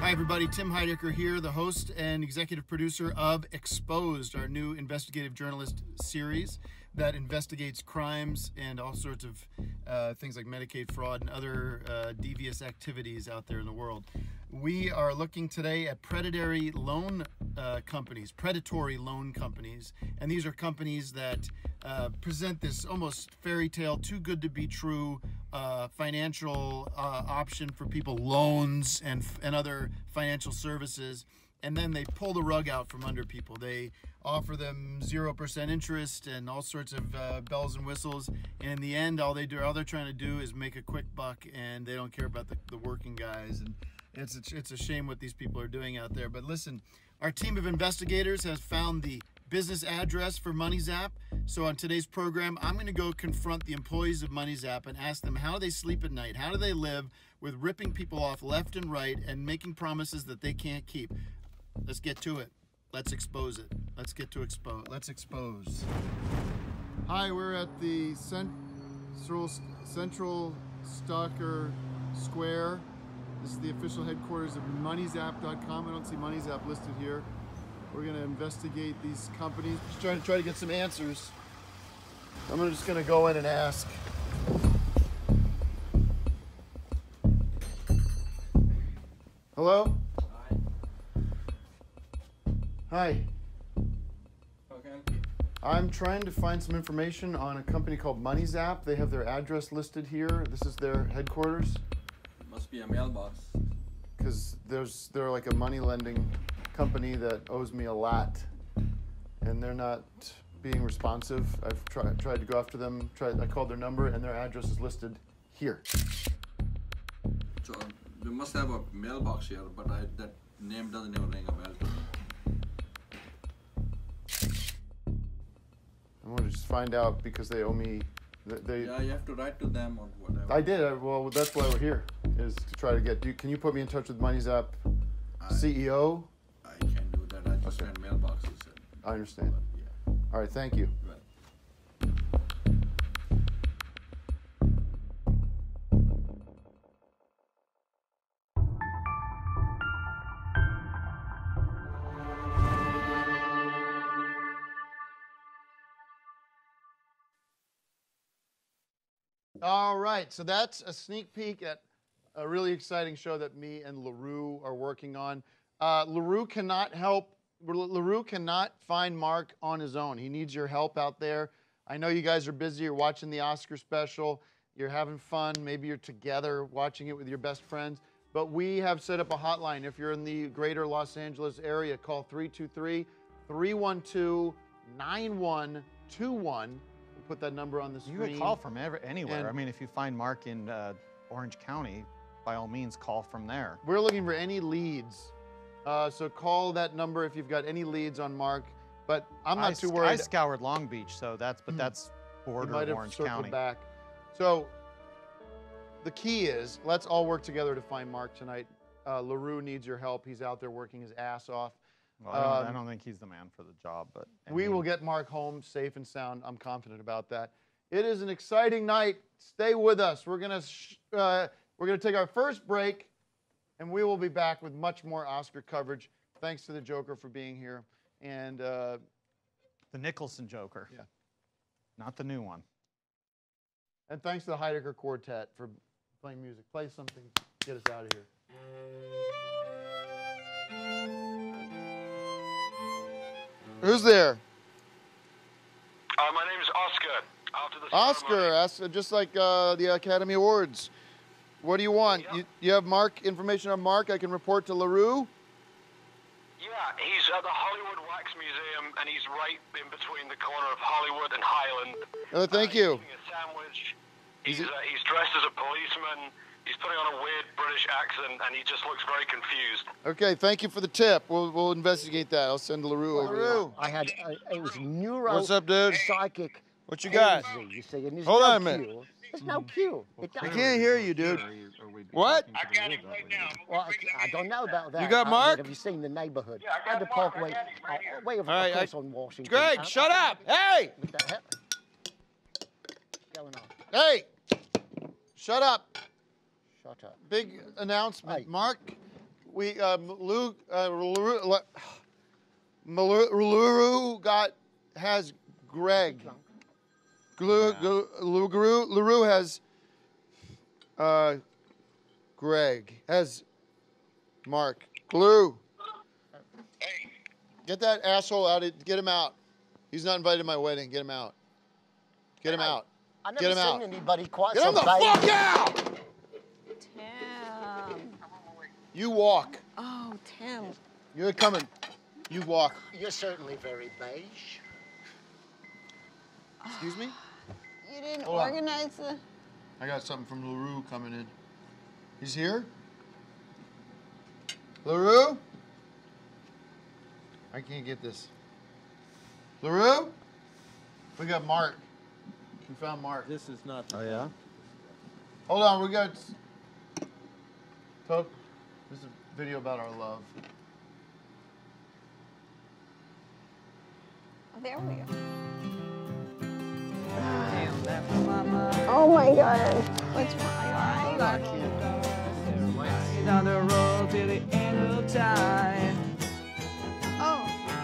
Hi everybody, Tim Heidecker here, the host and executive producer of Exposed, our new investigative journalist series that investigates crimes and all sorts of uh, things like Medicaid fraud and other uh, devious activities out there in the world. We are looking today at predatory loan uh, companies, predatory loan companies, and these are companies that uh, present this almost fairy tale, too good to be true uh, financial uh, option for people, loans and, and other financial services, and then they pull the rug out from under people. They offer them zero percent interest and all sorts of uh, bells and whistles, and in the end, all they do, all they're trying to do is make a quick buck, and they don't care about the, the working guys. And it's a, it's a shame what these people are doing out there. But listen, our team of investigators has found the business address for MoneyZap. So on today's program, I'm going to go confront the employees of MoneyZap and ask them how they sleep at night. How do they live with ripping people off left and right and making promises that they can't keep? Let's get to it. Let's expose it. Let's get to expose. Let's expose. Hi, we're at the Central Central Stalker Square. This is the official headquarters of money zap dot com. I don't see MoneyZap listed here. We're going to investigate these companies. Just trying to try to get some answers. I'm just going to go in and ask. Hello? Hi. Okay. I'm trying to find some information on a company called MoneyZap. They have their address listed here. This is their headquarters. Must be a mailbox. Because there's they're like a money lending company that owes me a lot, and they're not being responsive. I've tried tried to go after them. Tried I called their number, and their address is listed here. So we must have a mailbox here, but I, that name doesn't even ring a bell to me. I want to just find out because they owe me. They, yeah, you have to write to them or whatever. I did. I, well, that's why we're here, is to try to get. Do, can you put me in touch with MoneyZap C E O? I can't do that. I just Okay. send mailboxes. I understand. Yeah. All right. Thank you. Right. All right, so that's a sneak peek at a really exciting show that me and LaRue are working on. Uh, LaRue cannot help, LaRue cannot find Mark on his own. He needs your help out there. I know you guys are busy, you're watching the Oscar special, you're having fun, maybe you're together watching it with your best friends, but we have set up a hotline. If you're in the greater Los Angeles area, call three two three, three one two, nine one two one. Put that number on the screen. You could call from ever, anywhere. And I mean, if you find Mark in uh, Orange County, by all means, call from there. we're looking for any leads. Uh, so call that number if you've got any leads on Mark. But I'm not I, too sc- worried. I scoured Long Beach, so that's, but that's You border might of have Orange circled County. back. So the key is, let's all work together to find Mark tonight. Uh, LaRue needs your help. He's out there working his ass off. Well, I, don't, Um, I don't think he's the man for the job, but I We mean, will get Mark home safe and sound. I'm confident about that. It is an exciting night. Stay with us. We're gonna sh uh, we're gonna take our first break, and we will be back with much more Oscar coverage. Thanks to the Joker for being here, and uh, the Nicholson Joker. Yeah. Not the new one. and thanks to the Heidecker Quartet for playing music. Play something. Get us out of here. Who's there? Uh, my name is Oscar. After the Oscar, ask, just like uh, the Academy Awards. What do you want? You, you have Mark information on Mark? I can report to LaRue? Yeah, he's at the Hollywood Wax Museum, and he's right in between the corner of Hollywood and Highland. Oh, thank you. Eating a sandwich. He's, uh, he's dressed as a policeman. He's putting on a weird British accent, and he just looks very confused. Okay, thank you for the tip. We'll, we'll investigate that. I'll send LaRue over. LaRue. I had, I, it was neuro. What's up, dude? Psychic. What you got? palsy, You see, and there's Hold no on a minute. cure. There's no cure. It I doesn't- can't hear you, dude. What? I got him right now. Well, I, I don't know about that. You got I mean, Mark? have you seen the neighborhood? Yeah, I got the Parkway. Uh, way of, All right, of course I- on Washington. Greg, Uh, shut up! Hey! What the hell? What's going on? Hey! Shut up. Shut up. Big announcement. Mark we um, Luke uh, LaRue, LaRue got has Greg. LaRue LaRue LaRue has uh, Greg has Mark. Glue. Hey. Get that asshole out of, get him out. He's not invited to my wedding. Get him out. Get him out. I never Get him seen out. anybody quite Get so him the tight. fuck out! Tim. You walk. Oh, Tim. You're coming. You walk. You're certainly very beige. Excuse me? You didn't Hold on. organize the... I got something from LaRue coming in. He's here? LaRue? I can't get this. LaRue? We got Mark. We found Mark. This is not. Oh, yeah? Hold on, we got... Toke, this is a video about our love. Oh, there we go. Oh my God. What's wrong? I can't. Down the road till the end of time. Oh.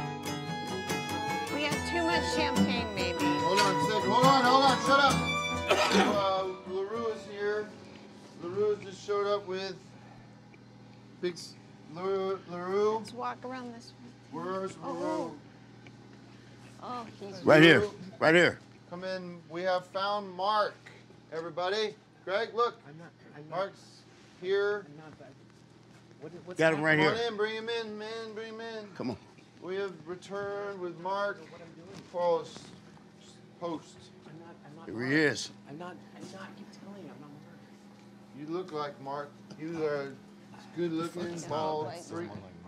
We have too much champagne, maybe. Hold on a second. Hold on, hold on. Shut up. So, uh, LaRue is here. LaRue just showed up with big s- LaRue. LaRue. Let's walk around this way. Where's LaRue? Oh, oh he's Right here. Right here. Come in. We have found Mark. Everybody. Greg, look. I'm not. I'm not. Mark's here. I'm not. What, what's Got him right Come here. on in. Bring him in, man. Bring him in. Come on. We have returned with Mark. Post. Post. I'm not. I'm not. Here Mark. he is. I'm not. I'm not. Keep telling you, I'm not Mark. You look like Mark. You are good looking, bald, freak.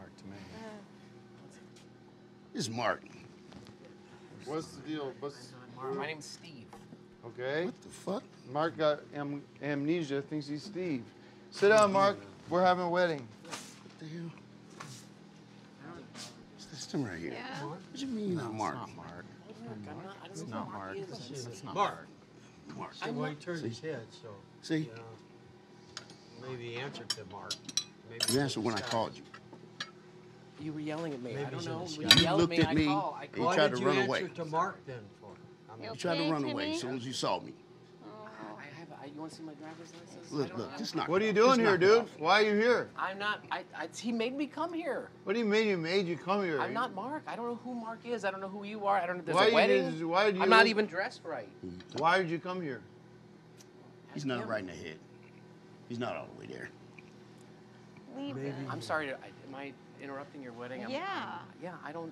This is Mark. What's the deal? What's Mark. My name's Steve. okay? What the fuck? Mark got am amnesia, thinks he's Steve. Sit down, Mark. We're having a wedding. What the hell? It's this thing right here. Yeah. What do you mean, not Mark? I'm not. I don't It's know not who Mark. is. It's, it's not Mark. Mark. See, well, he turned his head, so See? you know, maybe the answer to Mark. Maybe You answered when I called you. You were yelling at me. Maybe I don't he's in know. the When sky. you You yell at looked me, at I me, call. I and call. you Why tried did to you run answer away. to Mark then for? I mean, You You tried to okay, run away Timmy? as soon as you saw me. I have. I, you want to see my driver's license? Look, I don't look, know. just knock What it are you off. doing Just here, knock it dude? off. Why are you here? I'm not. I, I. He made me come here. What do you mean you made you come here? I'm not Mark. I don't know who Mark is. I don't know who you are. I don't know. There's Why a you wedding. just- why do you I'm not look- even dressed right. Why did you come here? He's not right in the head. He's not all the way there. Leave Maybe. it. I'm sorry. To, I, am I interrupting your wedding? I'm, Yeah. I'm- yeah. I don't.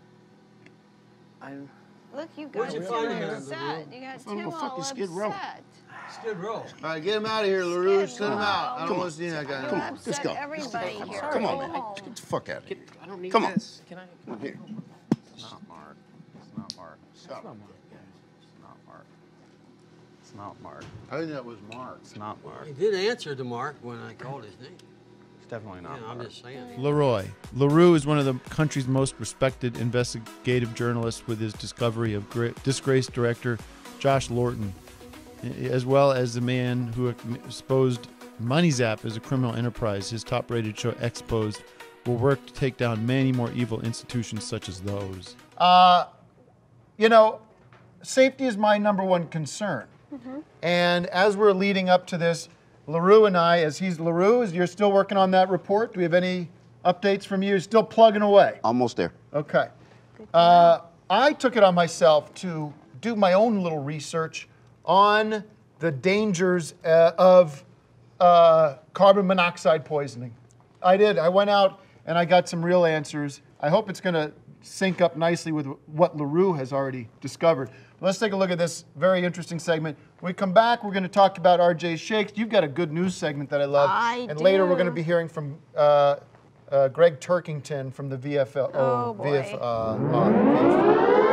I'm. Look, you Where'd got you two find all him, upset. LaRue? You got found him two a all fucking Skid Row. upset. Skid Row. All right, get him out of here, LaRue. Skid Send him Row. out. I don't Come want to see that guy. You Come on, upset let's go. everybody here. Come on, Go man. home. Get the fuck out of here. Get, I don't need Come on. this. Can I? Come on here. It's not Mark. It's not Mark. Stop. It's not Mark. It's not Mark. I think that was Mark. It's not Mark. He did answer to Mark when I called his name. It's definitely not Yeah, I'm Mark. just saying. LaRue. LaRue is one of the country's most respected investigative journalists with his discovery of gra- disgraced director Josh Lorton, as well as the man who exposed Money Zap as a criminal enterprise. His top-rated show, Exposed, will work to take down many more evil institutions such as those. Uh, you know, safety is my number one concern. And as we're leading up to this, LaRue and I, as he's LaRue, is you're still working on that report? Do we have any updates from you? Still plugging away? Almost there. Okay. Uh, I took it on myself to do my own little research on the dangers uh, of uh, carbon monoxide poisoning. I did. I went out and I got some real answers. I hope it's going to sync up nicely with what LaRue has already discovered. Let's take a look at this very interesting segment. When we come back, we're going to talk about R J Shakes. You've got a good news segment that I love. I and later we're do. going to be hearing from uh, uh, Greg Turkington from the V F L. Oh, boy. V F, uh, uh, V F L.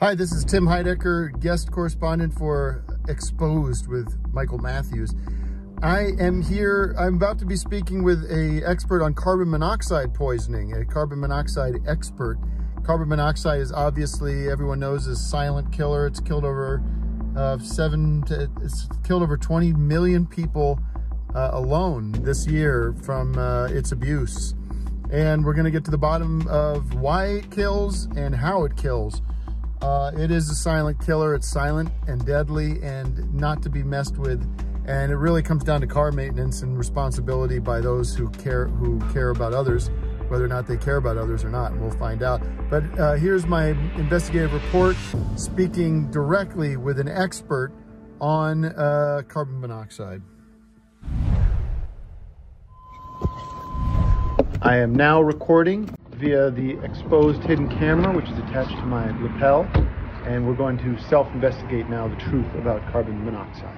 Hi, this is Tim Heidecker, guest correspondent for Exposed with Michael Matthews. I am here, I'm about to be speaking with a expert on carbon monoxide poisoning, a carbon monoxide expert. Carbon monoxide is obviously, everyone knows, is a silent killer. It's killed over uh, seven, to, it's killed over twenty million people uh, alone this year from uh, its abuse. And we're gonna get to the bottom of why it kills and how it kills. Uh, it is a silent killer. It's silent and deadly and not to be messed with. And it really comes down to car maintenance and responsibility by those who care who care about others, whether or not they care about others or not, and we'll find out. But uh, here's my investigative report, speaking directly with an expert on uh, carbon monoxide. I am now recording via the exposed hidden camera, which is attached to my lapel, and we're going to self-investigate now the truth about carbon monoxide.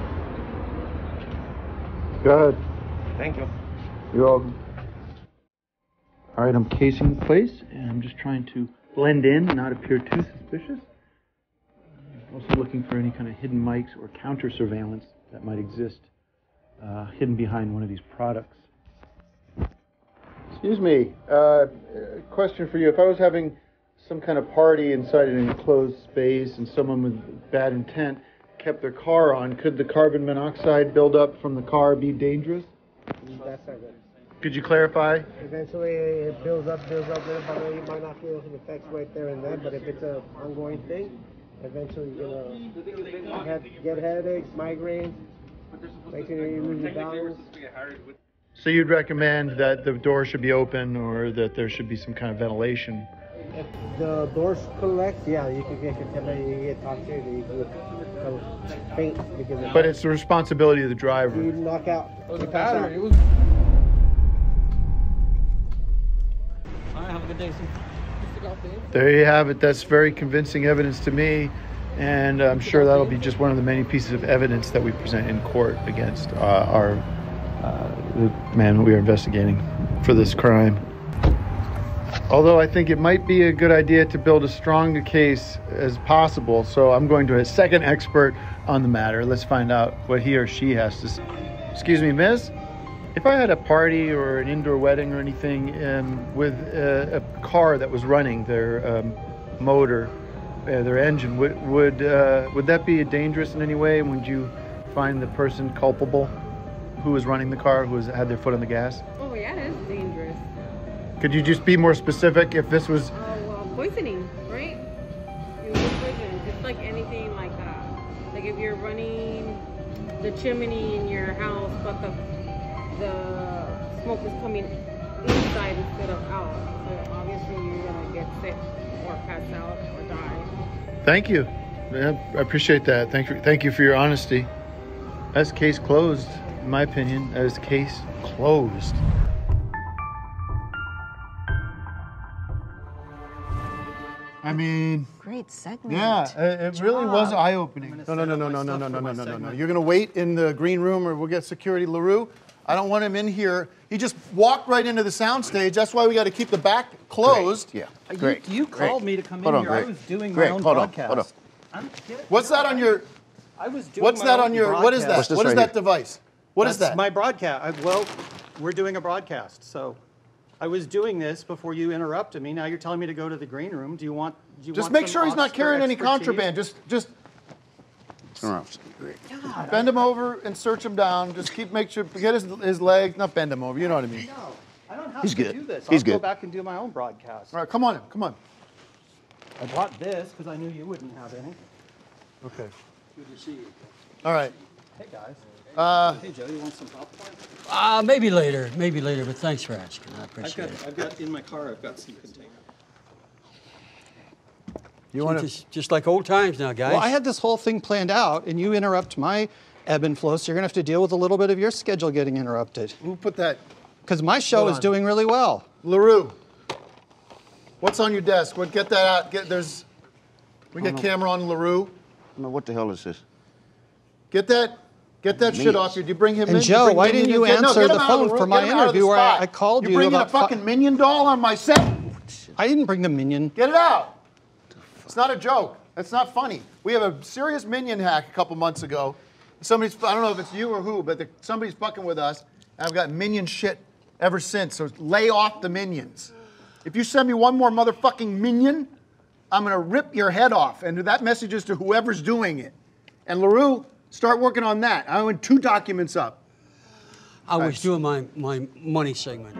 Go ahead. Thank you. You're welcome. All right, I'm casing the place, and I'm just trying to blend in and not appear too suspicious. Also looking for any kind of hidden mics or counter surveillance that might exist uh, hidden behind one of these products. Excuse me, uh, question for you. If I was having some kind of party inside an enclosed space and someone with bad intent kept their car on, could the carbon monoxide buildup from the car be dangerous? That's not good. Could you clarify? Eventually it builds up, builds up, builds up, you might not feel the effects right there and then, but if it's an ongoing thing, eventually you're gonna have, get headaches, migraines, make sure you lose your balance. So you'd recommend that the door should be open or that there should be some kind of ventilation? If the doors collect, yeah, you can get contaminated, you can get toxic, you can faint. Because But it's the responsibility of the driver. You knock out. It was a battery. It was. All right, have a good day, sir. There you have it. That's very convincing evidence to me. And I'm sure that'll be just one of the many pieces of evidence that we present in court against uh, our uh, the man who we are investigating for this crime. Although I think it might be a good idea to build as strong a case as possible. So I'm going to a second expert on the matter. Let's find out what he or she has to say. Excuse me, miss? If I had a party or an indoor wedding or anything um, with a, a car that was running their um, motor, uh, their engine, would would, uh, would that be dangerous in any way? Would you find the person culpable who was running the car, who was, had their foot on the gas? Oh yeah, it is dangerous. Could you just be more specific if this was... Oh, well, poisoning, right? You will poison, just like anything like that. Like if you're running the chimney in your house, but the the smoke is coming inside instead of out. So obviously you're gonna get sick or pass out or die. Thank you. Yeah, I appreciate that. Thank you, thank you for your honesty. That's case closed, in my opinion. That is case closed. I mean, Great segment. Yeah, it, it really was eye-opening. No, no, no, no, no, no, no, no, no, no, no, no. You're gonna wait in the green room, or we'll get security. LaRue, I don't want him in here. He just walked right into the soundstage. That's why we got to keep the back closed. Great. Yeah, You, great. you called great. me to come Hold in on, here. I Greg. was doing Greg, my own hold on, broadcast. hold on. I'm, What's that on your? I was doing What's my that own on your? What is that? broadcast. What's this What is right that here? device? What is That's that? my broadcast. I, well, we're doing a broadcast, so I was doing this before you interrupted me. Now you're telling me to go to the green room. Do you want? Do you Just want make some sure he's not Oxford carrying any expertise? contraband. Just, just Turn around. God, bend him over and search him down. Just keep make sure get his his leg. Not bend him over. You know what I mean. No, I don't have He's to good. do this. He's I'll go good. back and do my own broadcast. All right, come on in. Come on. I bought this because I knew you wouldn't have any. Okay. Good to see you. All right. Hey guys. Uh, hey Joe, you want some popcorn? Uh, maybe later, maybe later, but thanks for asking. I I've appreciate got, it. I've got in my car. I've got some container. You want to just, just like old times now, guys. Well, I had this whole thing planned out, and you interrupt my ebb and flow, so you're gonna have to deal with a little bit of your schedule getting interrupted. Who put that? Because my show Hold is on. doing really well. LaRue, what's on your desk? What? Get that out. Get there's. We get Oh, no. camera on LaRue. No, what the hell is this? Get that. Get that shit off you. Do you bring him And in? Joe, bring why Minion didn't you in? Get- no, answer get the him out of phone room. for my Get him out of the interview where I- spot. I called You're you bringing about a fucking Minion doll on my set. I didn't bring the Minion. Get it out. It's not a joke. It's not funny. We have a serious minion hack a couple months ago. Somebody's, I don't know if it's you or who, but the, somebody's fucking with us. And I've got minion shit ever since, so lay off the minions. If you send me one more motherfucking minion, I'm gonna rip your head off. And that message is to whoever's doing it. And LaRue, start working on that. I went two documents up. I was doing my, my money segment.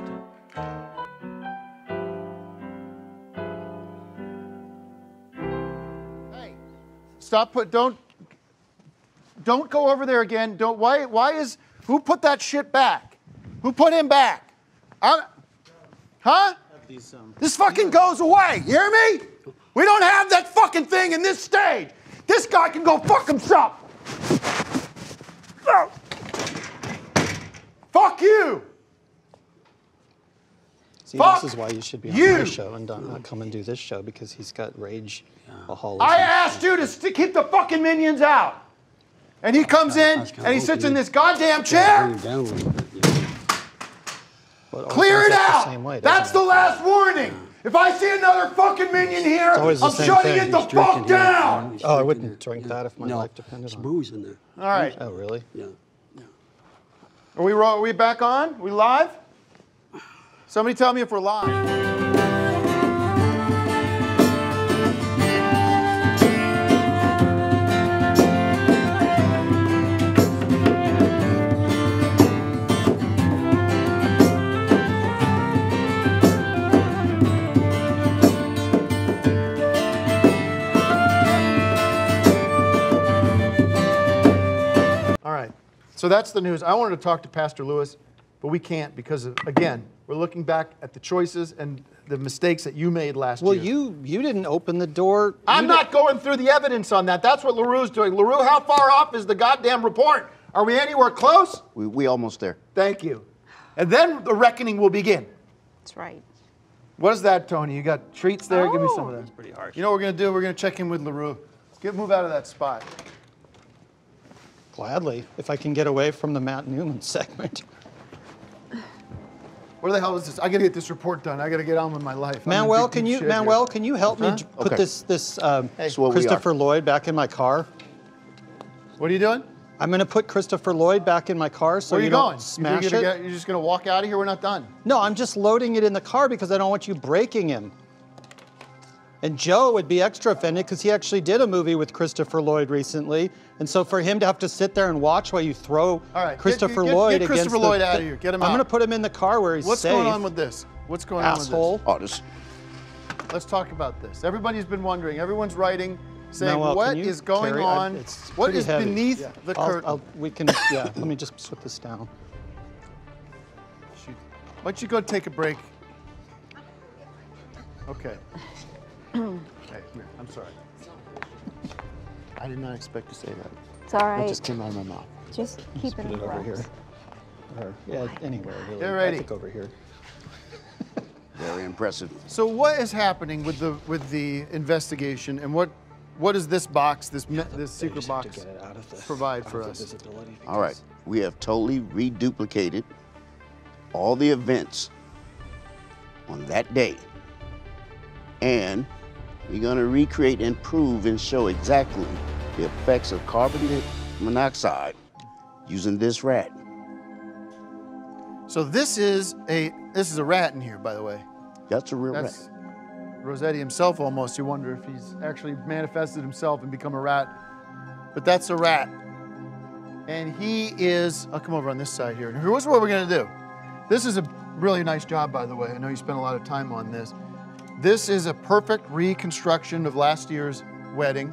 Stop, put, don't, don't go over there again. Don't, why, why is, who put that shit back? Who put him back? I, huh? These, um, This fucking goes away, you hear me? We don't have that fucking thing in this stage. This guy can go fuck himself. Oh. Fuck you. See, Fuck this is why you should be on you. my show and not, not come and do this show, because he's got rage. I asked you to st keep the fucking minions out. And he comes in and he sits in this goddamn chair. Clear it out. That's the last warning. If I see another fucking minion here, I'm shutting it the fuck down. Oh, I wouldn't drink that if my life depended on it. Booze in there. All right. Oh, really? Yeah. Are we, are we back on? We live? Somebody tell me if we're live. So that's the news. I wanted to talk to Pastor Lewis, but we can't because, of, again, we're looking back at the choices and the mistakes that you made last well, year. Well, you you didn't open the door. I'm not going through the evidence on that. That's what LaRue's doing. LaRue, how far off is the goddamn report? Are we anywhere close? We we almost there. Thank you. And then the reckoning will begin. That's right. What is that, Tony? You got treats there? Oh. Give me some of that. That's pretty harsh. You know what we're going to do? We're going to check in with LaRue. Get move out of that spot. Gladly, if I can get away from the Matt Newman segment. Where the hell is this? I got to get this report done. I got to get on with my life. Manuel, can you Manuel, can you help huh? me put okay. this this um, hey. Christopher Lloyd back in my car? What are you doing? I'm going to put Christopher Lloyd back in my car so Where are you, you going? don't smash you're, it. get, you're just going to walk out of here? We're not done. No, I'm just loading it in the car because I don't want you breaking him. And Joe would be extra offended because he actually did a movie with Christopher Lloyd recently. And so for him to have to sit there and watch while you throw All right, Christopher get, get, Lloyd get Christopher against Lloyd the, out of here. Get him I'm out. going to put him in the car where he's What's safe. going on with this? What's going Asshole. on with this? Oh, this. Let's talk about this. Everybody's been wondering. Everyone's writing, saying, Noel, what can you is going carry, on? I, it's what is heavy. beneath yeah. the I'll, curtain? I'll, we can, yeah, let me just put this down. Why don't you go take a break? Okay. Hey, here. I'm sorry. I did not expect to say that. It's all right. It just came out of my mouth. Just keep it Put in it over wraps. here. Or, yeah, anywhere really. Get ready. I think over here. Very impressive. So what is happening with the with the investigation, and what what does this box, this me, this secret box, to get it out of the, provide out for of the us? visibility All right, we have totally reduplicated all the events on that day, and we're going to recreate, improve, and show exactly the effects of carbon monoxide using this rat. So this is a this is a rat in here, by the way. That's a real That's rat. Rossetti himself almost. You wonder if he's actually manifested himself and become a rat. But that's a rat. And he is, I'll come over on this side here. And here's what we're gonna do. This is a really nice job, by the way. I know you spent a lot of time on this. This is a perfect reconstruction of last year's wedding.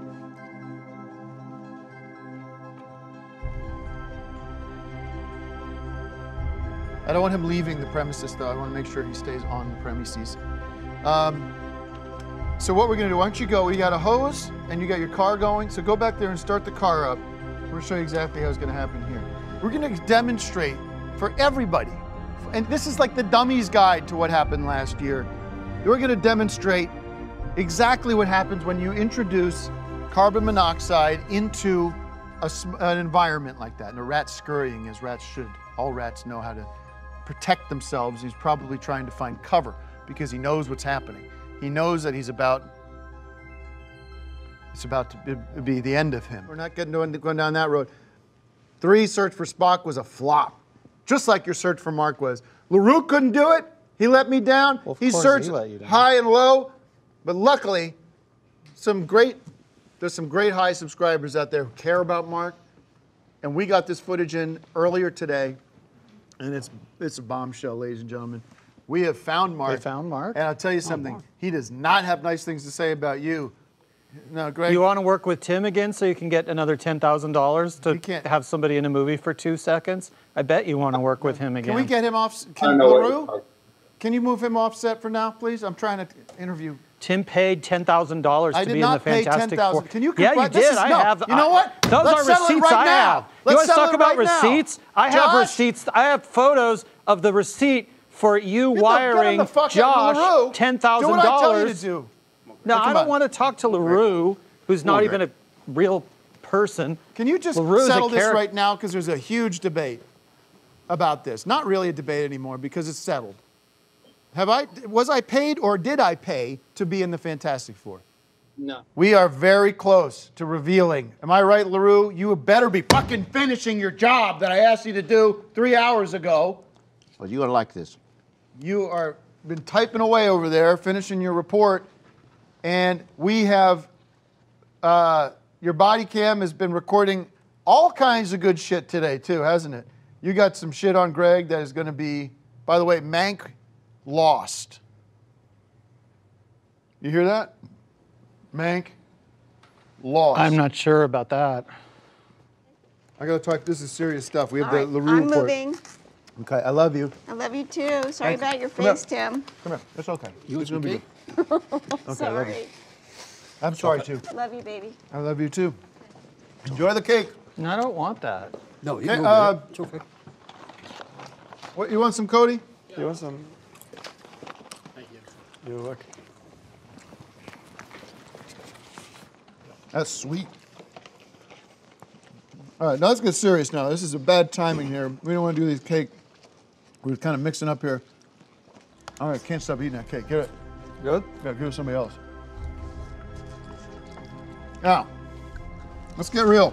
I don't want him leaving the premises, though. I want to make sure he stays on the premises. Um, so what we're going to do, why don't you go, you got a hose and you got your car going, so go back there and start the car up. We're going to show you exactly how it's going to happen here. We're going to demonstrate for everybody, and this is like the dummy's guide to what happened last year. We're going to demonstrate exactly what happens when you introduce carbon monoxide into a, an environment like that. And a rat scurrying, as rats should. All rats know how to protect themselves. He's probably trying to find cover because he knows what's happening. He knows that he's about it's about to be, be the end of him. We're not getting to, going down that road. Three, Search for Spock was a flop, just like your Search for Mark was. LaRue couldn't do it. He let me down. Well, of he course searched he let you down. high and low, but luckily, some great, there's some great high subscribers out there who care about Mark, and we got this footage in earlier today, and it's it's a bombshell, ladies and gentlemen. We have found Mark. They found Mark? And I'll tell you something. He does not have nice things to say about you. No, Greg. You want to work with Tim again so you can get another ten thousand dollars to have somebody in a movie for two seconds? I bet you want to work with him again. Can we get him off? Can LaRue? Can you move him off set for now, please? I'm trying to interview. Tim paid ten thousand dollars to I did be not in the pay Fantastic ten thousand. Four. Can you? Yeah, you confront- this did. is- I no. have. You know what? Those Let's are settle it receipts right I now. have. Let's You want to settle talk it about right now. receipts? I have Josh? receipts. I have photos of the receipt for you Get the- wiring get him the fuck out of LaRue. Josh ten thousand Do what I tell you dollars. to do. No, Hey, I come don't on. want to talk to LaRue, who's Come on, not even Greg. a real person. Can you just LaRue's a settle this charac- right now? Because there's a huge debate about this. Not really a debate anymore because it's settled. Have I, was I paid or did I pay to be in the Fantastic Four? No. We are very close to revealing. Am I right, LaRue? You better be fucking finishing your job that I asked you to do three hours ago. Well, you're gonna like this. You are been typing away over there, finishing your report, and we have, uh, your body cam has been recording all kinds of good shit today too, hasn't it? You got some shit on Greg that is gonna be, by the way, Mank lost. You hear that? Mank lost. I'm not sure about that. I gotta talk, this is serious stuff. We have All the right, LaRue I'm report. moving. Okay, I love you. I love you too. Sorry Thanks. about your Come here. face, Tim. Come here, it's okay. You It's want gonna some be good. Okay, I love Sorry. you. I'm sorry too. Love you, baby. I love you too. Enjoy the cake. No, I don't want that. No, you Hey, can uh, go It's okay. What, you want some, Cody? You want some? Thank you. You're welcome. That's sweet. All right, now let's get serious now. This is a bad timing here. We don't want to do these cake. We're kind of mixing up here. All right, can't stop eating that cake. Get it. Good? Yeah, give it to somebody else. Now, let's get real.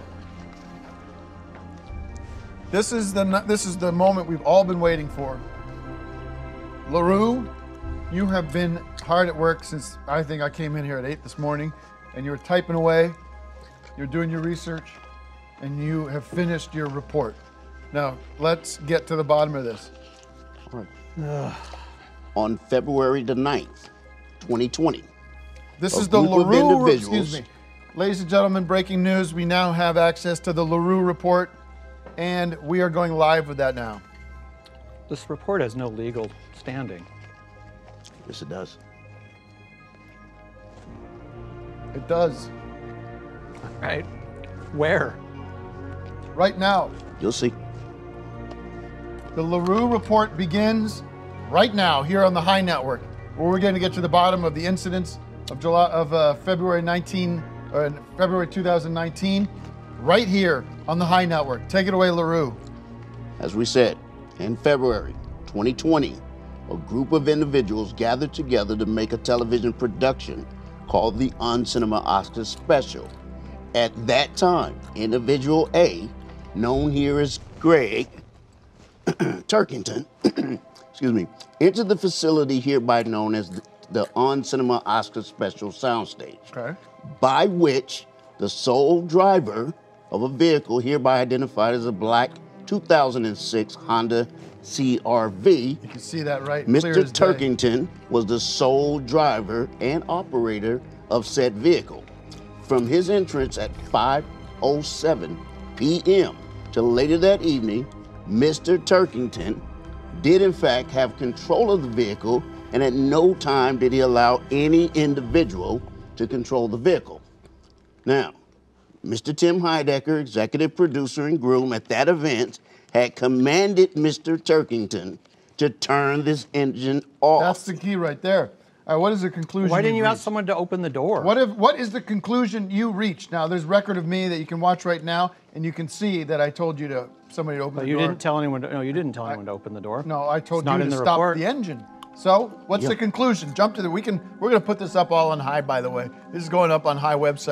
This is the this is the moment we've all been waiting for. LaRue, you have been hard at work since I think I came in here at eight this morning, and you were typing away. You're doing your research, and you have finished your report. Now, let's get to the bottom of this. All right. On February the ninth, twenty twenty. This a is the group of LaRue, individuals- excuse me. Ladies and gentlemen, breaking news. We now have access to the LaRue report, and we are going live with that now. This report has no legal standing. Yes, it does. It does. Right? Where? Right now. You'll see. The LaRue report begins right now here on the High Network, where we're going to get to the bottom of the incidents of July of uh, February nineteenth, or February two thousand nineteen, right here on the High Network. Take it away, LaRue. As we said, in February twenty twenty, a group of individuals gathered together to make a television production called the Un-Cinema Oscar Special. At that time, individual A, known here as Greg Turkington, excuse me, entered the facility hereby known as the, the Un-Cinema Oscar Special soundstage, okay. by which the sole driver of a vehicle hereby identified as a black two thousand six Honda C R V, You can see that right. Mister clear as day. Turkington was the sole driver and operator of said vehicle. From his entrance at five oh seven p m till later that evening, Mister Turkington did in fact have control of the vehicle, and at no time did he allow any individual to control the vehicle. Now, Mister Tim Heidecker, executive producer and groom at that event, had commanded Mister Turkington to turn this engine off. That's the key right there. All right, what is the conclusion? Why didn't you've you ask reached? someone to open the door? What if? What is the conclusion you reached? Now, there's record of me that you can watch right now, and you can see that I told you to somebody to open But the you door. didn't tell anyone. To, no, you didn't tell anyone to open the door. No, I told It's not you in to the stop report. the engine. So, what's Yep. the conclusion? Jump to the. We can. We're going to put this up all on High, by the way. This is going up on High website.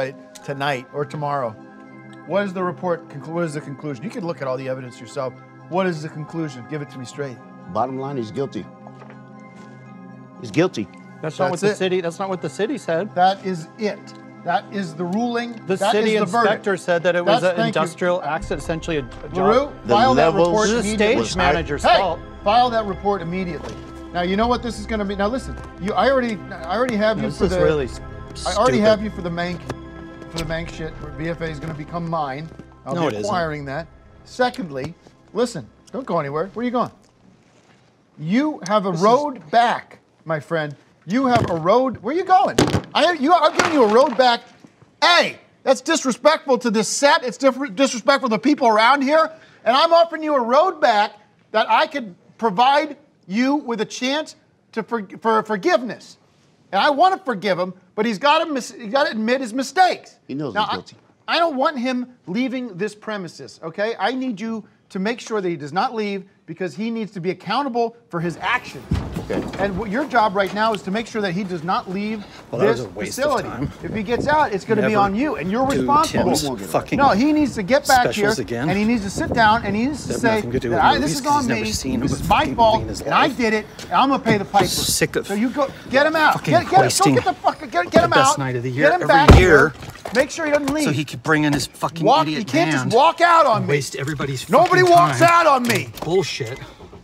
tonight or tomorrow. What is the report? What is the conclusion? You can look at all the evidence yourself. What is the conclusion? Give it to me straight. Bottom line, he's guilty. He's guilty. That's not what That's the it. city. That's not what the city said. That is it. That is the ruling. The That city is the inspector verdict. said that it was That's- an thank you. industrial accident, essentially a, a job. LaRue, The file that levels- report This is the immediately. stage manager's hey, fault. file that report immediately. Now you know what this is going to be. Now listen, you. I already, I already have you This for is the. really I already stupid. have you for the Mank, for the Mank shit. Where B F A is going to become mine. I'll No, be it isn't. acquiring that. Secondly, listen, don't go anywhere. Where are you going? You have a This road back, my friend. You have a road. Where are you going? I, you, I'm giving you a road back. Hey, that's disrespectful to this set. It's different, disrespectful to the people around here. And I'm offering you a road back that I could provide you with a chance to for, for forgiveness. And I want to forgive him, but he's got to mis- he's got to admit his mistakes. He knows Now, he's guilty. I, I don't want him leaving this premises, okay? I need you to make sure that he does not leave because he needs to be accountable for his actions. Okay. And what your job right now is to make sure that he does not leave Well, that this was a waste of facility. time. If he gets out, it's going to be Never on you, and you're do responsible. Tim's fucking No, he needs to get back here, specials again. and he needs to sit down, and he needs to They have say nothing to do that with I, movies this is 'cause on he's never me, seen this a is my fucking fault, movie in his and I life. did it, and I'm going to pay the piper. Sick of So you go, get him out. fucking Get, get, go wasting get the fuck, get, get him the best out. night of the year Get him every back year. here. Make sure he doesn't leave. So he could bring in his fucking walk, idiot You can't band just walk out on and me. waste everybody's Nobody fucking walks time. out on me. Bullshit.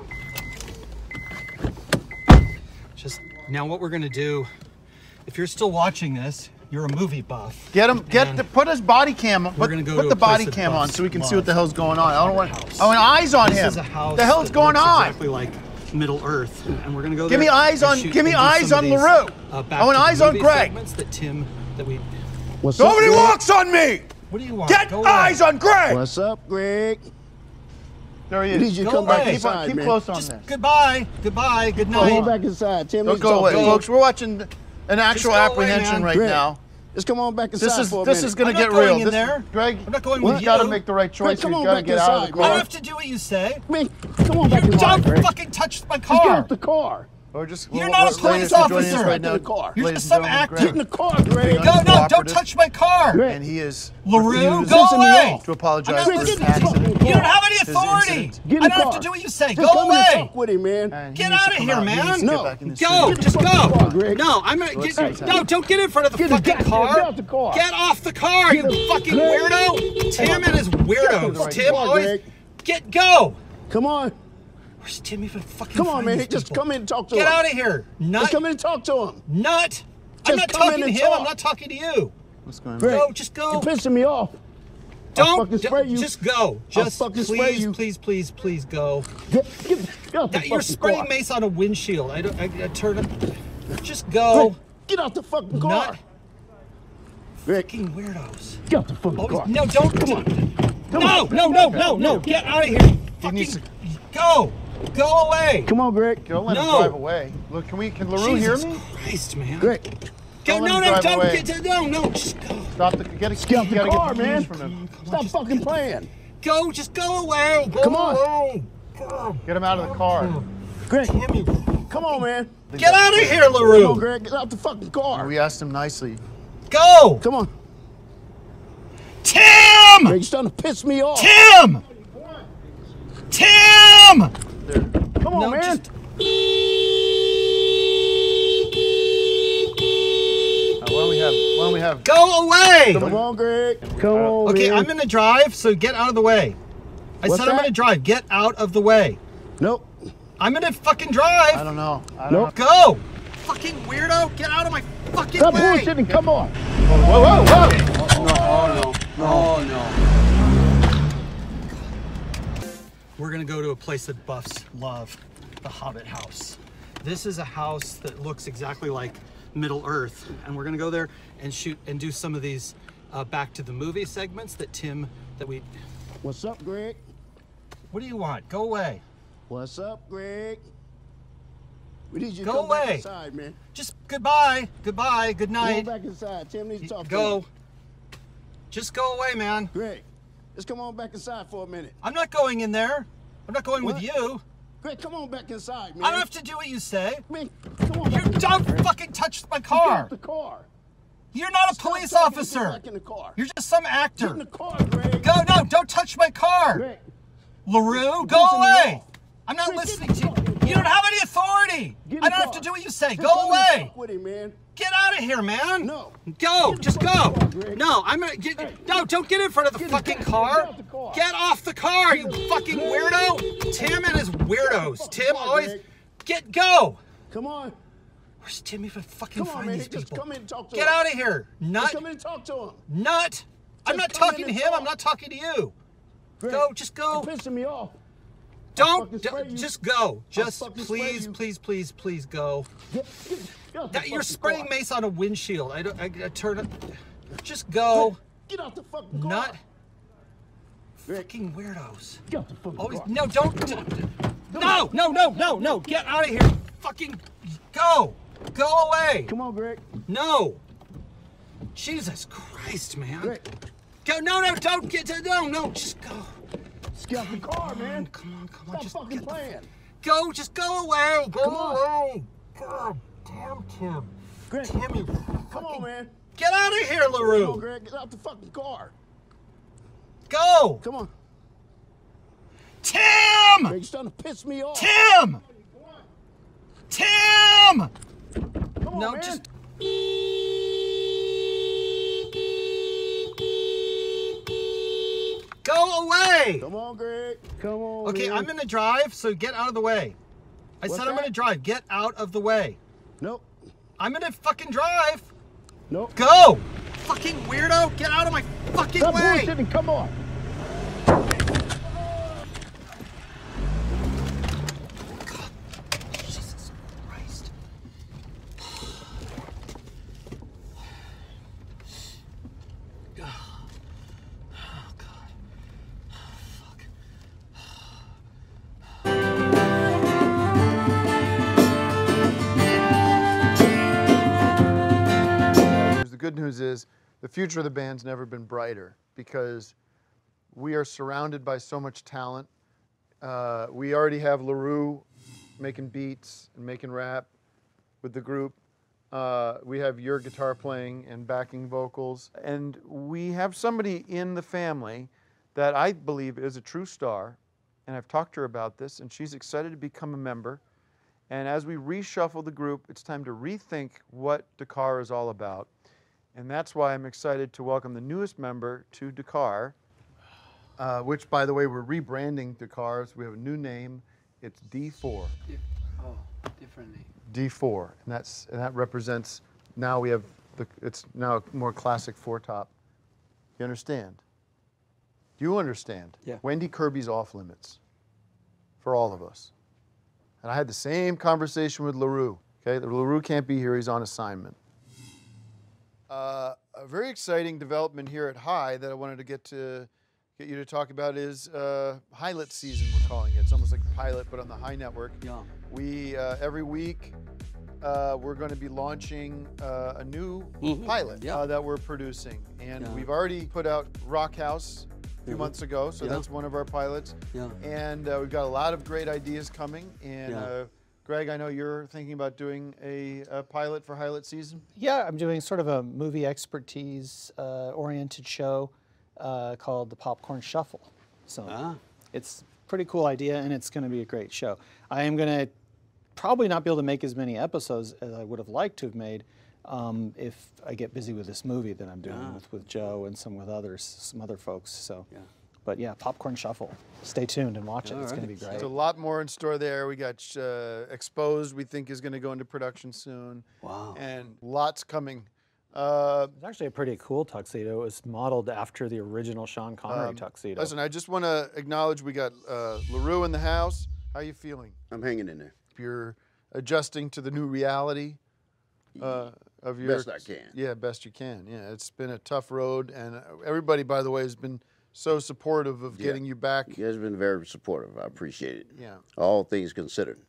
Just now, what we're gonna do? If you're still watching this, you're a movie buff. Get him. Get and the. Put his body cam. on. We're Put, gonna go put to the a place body that cam on buffs so we can see love. what the hell's going on. I don't want. I want eyes on This him. is a house the hell's that going looks on? Exactly like Middle Earth, and we're gonna go. Give there me eyes and on. shoot Give me and do eyes some on of these, LaRue. Uh, back I want to the eyes on movie Greg. segments that Tim, that we. What's Nobody up, Greg? walks on me. What do you want? Get Go away. eyes on Greg. What's up, Greg? There he We need is. you to Go come back away. Keep, on, inside, keep man. close on Just this. goodbye, goodbye, good Come night. on back inside, Tim. Don't Let's go talk away, to you. folks. We're watching an actual go away, apprehension man. right Greg, now. Just come on back inside This is for a this minute. is going I'm to not get going real. in This, there. Greg, I'm not going you with got to you. make the right choice. Greg, come You on got to back get out of the inside, I car. don't have to do what you say. Man, come on back You inside, don't Greg. fucking touch my Just get car. out the car. Or just, You're well, not a ladies police and joining us officer. right now. Get in the car. You're Ladies just and some gentlemen, actor. Get in the car, Greg. Go, no, don't Cooperative. touch my car. Greg. And he is LaRue, refused go Pissing me away. off. to apologize I'm for not his Get in the car. accident. You don't have any His authority. incident. Get in I the don't car. have to do what you say. Just Go come and away. talk with him, man. And he Get needs to out of come here, He man. needs to No. get back in the Go, studio. the just fuck in the go. car, Greg. No, I'm gonna Let's get. see what's No, happening. don't get in front of the Get the fucking goddamn- car. get out the car. Get off the car, you Get the- fucking Greg. weirdo. Tim and his weirdos. Right. Tim Come on, always. Greg. Get go. Come on. Where's Tim even fucking? Come on, find man. these Just people? come in and talk to Get him. out of here. Nut. Just come in and talk to him. Nut. I'm Just not come in talking to and him. I'm talk. not talking to you. What's going on? Greg, Go, just go. You're pissing me off. Don't fucking spray d- you. Just go. Just fucking spray please, you. please, please, please go. Get, get, get out the That- You're fucking spraying car. mace on a windshield. I don't. I, I turn it. Just go. Greg, get out the fucking car. Nut. Greg, Fucking weirdos. get out the fucking Always, car. no, don't. Come on. Come No, on. no, no, no, no. Get out of here. He Fucking needs to go. Go away. Come on, Greg. Don't let him No. drive away. Look, can we? Can LaRue hear Jesus me? Christ, man. Greg, Go, Don't let no, him no, drive don't away. get. No, no. Just go. Stop the. Get a get out you the gotta car, get the man. keys from him. Stop fucking playing. Go. Just go away. Go Come on. away. Go. Get him out of the car. Greg, Timmy. come on, man. Get out of here, Come on, LaRue. Greg. Get out the fucking car. We asked him nicely. Go. Come on. Tim. Greg, you're starting to piss me off. Tim. Tim. Come on, No, man. just- Uh, why don't we have? Why don't we have? Go away. Come on, Greg. Come on, Okay, man. I'm gonna drive, so get out of the way. I What's said I'm that? gonna drive. Get out of the way. Nope. I'm gonna fucking I drive. don't know. I don't Nope. Go. Fucking weirdo. Get out of my fucking Stop way. bullshitting. Come on. know. Whoa, whoa, whoa! No, no, no, no. We're gonna go to a place that buffs love, the Hobbit house. This is a house that looks exactly like Middle Earth, and we're gonna go there and shoot and do some of these uh, back to the movie segments that Tim, that we. What's up, Greg? What do you want? Go away. What's up, Greg? We need you to Go come back away. inside, man. Just goodbye, goodbye, good Come night. on back inside. Tim needs to talk to Go. you. Just go away, man. Greg, just come on back inside for a minute. I'm not going in there. I'm not going with What? you. Greg, come on back inside, man. I don't have to do what you say. Man, come on You back inside, don't Greg. fucking touch my Just get out car. the car. You're not a Stop police talking, get officer. back in the car. You're just some actor. Get in the car, Greg. Go, no, don't touch my car. Greg. LaRue, go pissing me away. off. I'm not Greg, listening get to you. in the car. You don't have any authority. Get in I the don't have car. to do what you say. Just Go come and away. talk with him, man. Get out of here, man. No. Go, Get just the go. fucking car, Greg. No, I'm gonna get. Hey. No, don't get in front of the Get in fucking the car. car. Get off the car. Get off the car, you fucking weirdo. Tim and his weirdos. Tim car, always. Greg. Get go. Come on. Where's Tim even fucking Come on, find man. these Just people? come in and talk to Get him. out of here, nut. Just come in and talk to him. Nut. I'm Just not come in talking to and him. talk. I'm not talking to you. Greg, Go, just go. You're pissing me off. Don't, fucking spray don't you. just go. Just fucking spray please, you. please, please, please go. Get, get, get off the That, you're fucking spraying car. mace on a windshield. I don't. I, I turn it. Just go. Get off the fucking car. Nut. Fucking weirdos. Get off the fucking Always. car. No, don't. d- d- No, no, no, no, no. Get out of here. Fucking go. Go away. Come on, Greg. No. Jesus Christ, man. Greg. Go. No, no, don't get. No, no. Just go. Just get off the car, man. Come on, come on. Stop Just fucking get the playing. Go, just go away. Go Come on. away. God damn, Tim. Greg. Timmy, Come on, man. get out of here, Come on, LaRue. Greg. Get out the fucking car. Go. Come on. Tim. Greg, you're starting to piss me off. Tim. Tim. Come on, No, man. just. Go away. Come on, Greg. Come on. Okay, man. I'm gonna drive, so get out of the way. I What's said I'm that? gonna drive. Get out of the way. Nope. I'm gonna fucking drive. Nope. Go. Fucking weirdo. Get out of my fucking Stop way. bullshitting. Come on. Jesus Christ. Oh, God. Fuck. The good news is the future of the band's never been brighter because we are surrounded by so much talent. Uh, we already have LaRue making beats and making rap with the group. Uh, we have your guitar playing and backing vocals. And we have somebody in the family that I believe is a true star. And I've talked to her about this, and she's excited to become a member. And as we reshuffle the group, it's time to rethink what Dakar is all about. And that's why I'm excited to welcome the newest member to Dakar, uh, which, by the way, we're rebranding Dakar. So we have a new name. It's D four. Oh, different name. D four, and that's and that represents. Now we have the. It's now a more classic four top. You understand? You understand? Yeah. Wendy Kirby's off limits for all of us. And I had the same conversation with LaRue. Okay, LaRue can't be here. He's on assignment. Uh, a very exciting development here at High that I wanted to get to get you to talk about is uh, Pilot season. We're calling it. It's almost like a pilot, but on the High Network. Yeah. We uh, every week uh, we're going to be launching uh, a new Mhm. pilot Yeah. uh, that we're producing, and Yeah. we've already put out Rock House a few Mhm. months ago, so Yeah. that's one of our pilots. Yeah. And uh, we've got a lot of great ideas coming. And Yeah. uh, Greg, I know you're thinking about doing a, a pilot for Pilot season. Yeah, I'm doing sort of a movie expertise uh, oriented show uh, called the Popcorn Shuffle. So Ah. it's a pretty cool idea, and it's going to be a great show. I am going to probably not be able to make as many episodes as I would have liked to have made um, if I get busy with this movie that I'm doing Ah. with, with Joe and some with others, some other folks. So, yeah. But yeah, Popcorn Shuffle. Stay tuned and watch it. All It's going to right. be great. There's a lot more in store there. We got uh, Exposed, we think is going to go into production soon. Wow. And lots coming. Uh, It's actually a pretty cool tuxedo. It was modeled after the original Sean Connery um, tuxedo. Listen, I just want to acknowledge we got uh, LaRue in the house. How are you feeling? I'm hanging in there. You're adjusting to the new reality uh, of your... Best I can. Yeah, best you can. Yeah, it's been a tough road. And everybody, by the way, has been so supportive of Yeah. getting you back. You guys have been very supportive. I appreciate it. Yeah. All things considered.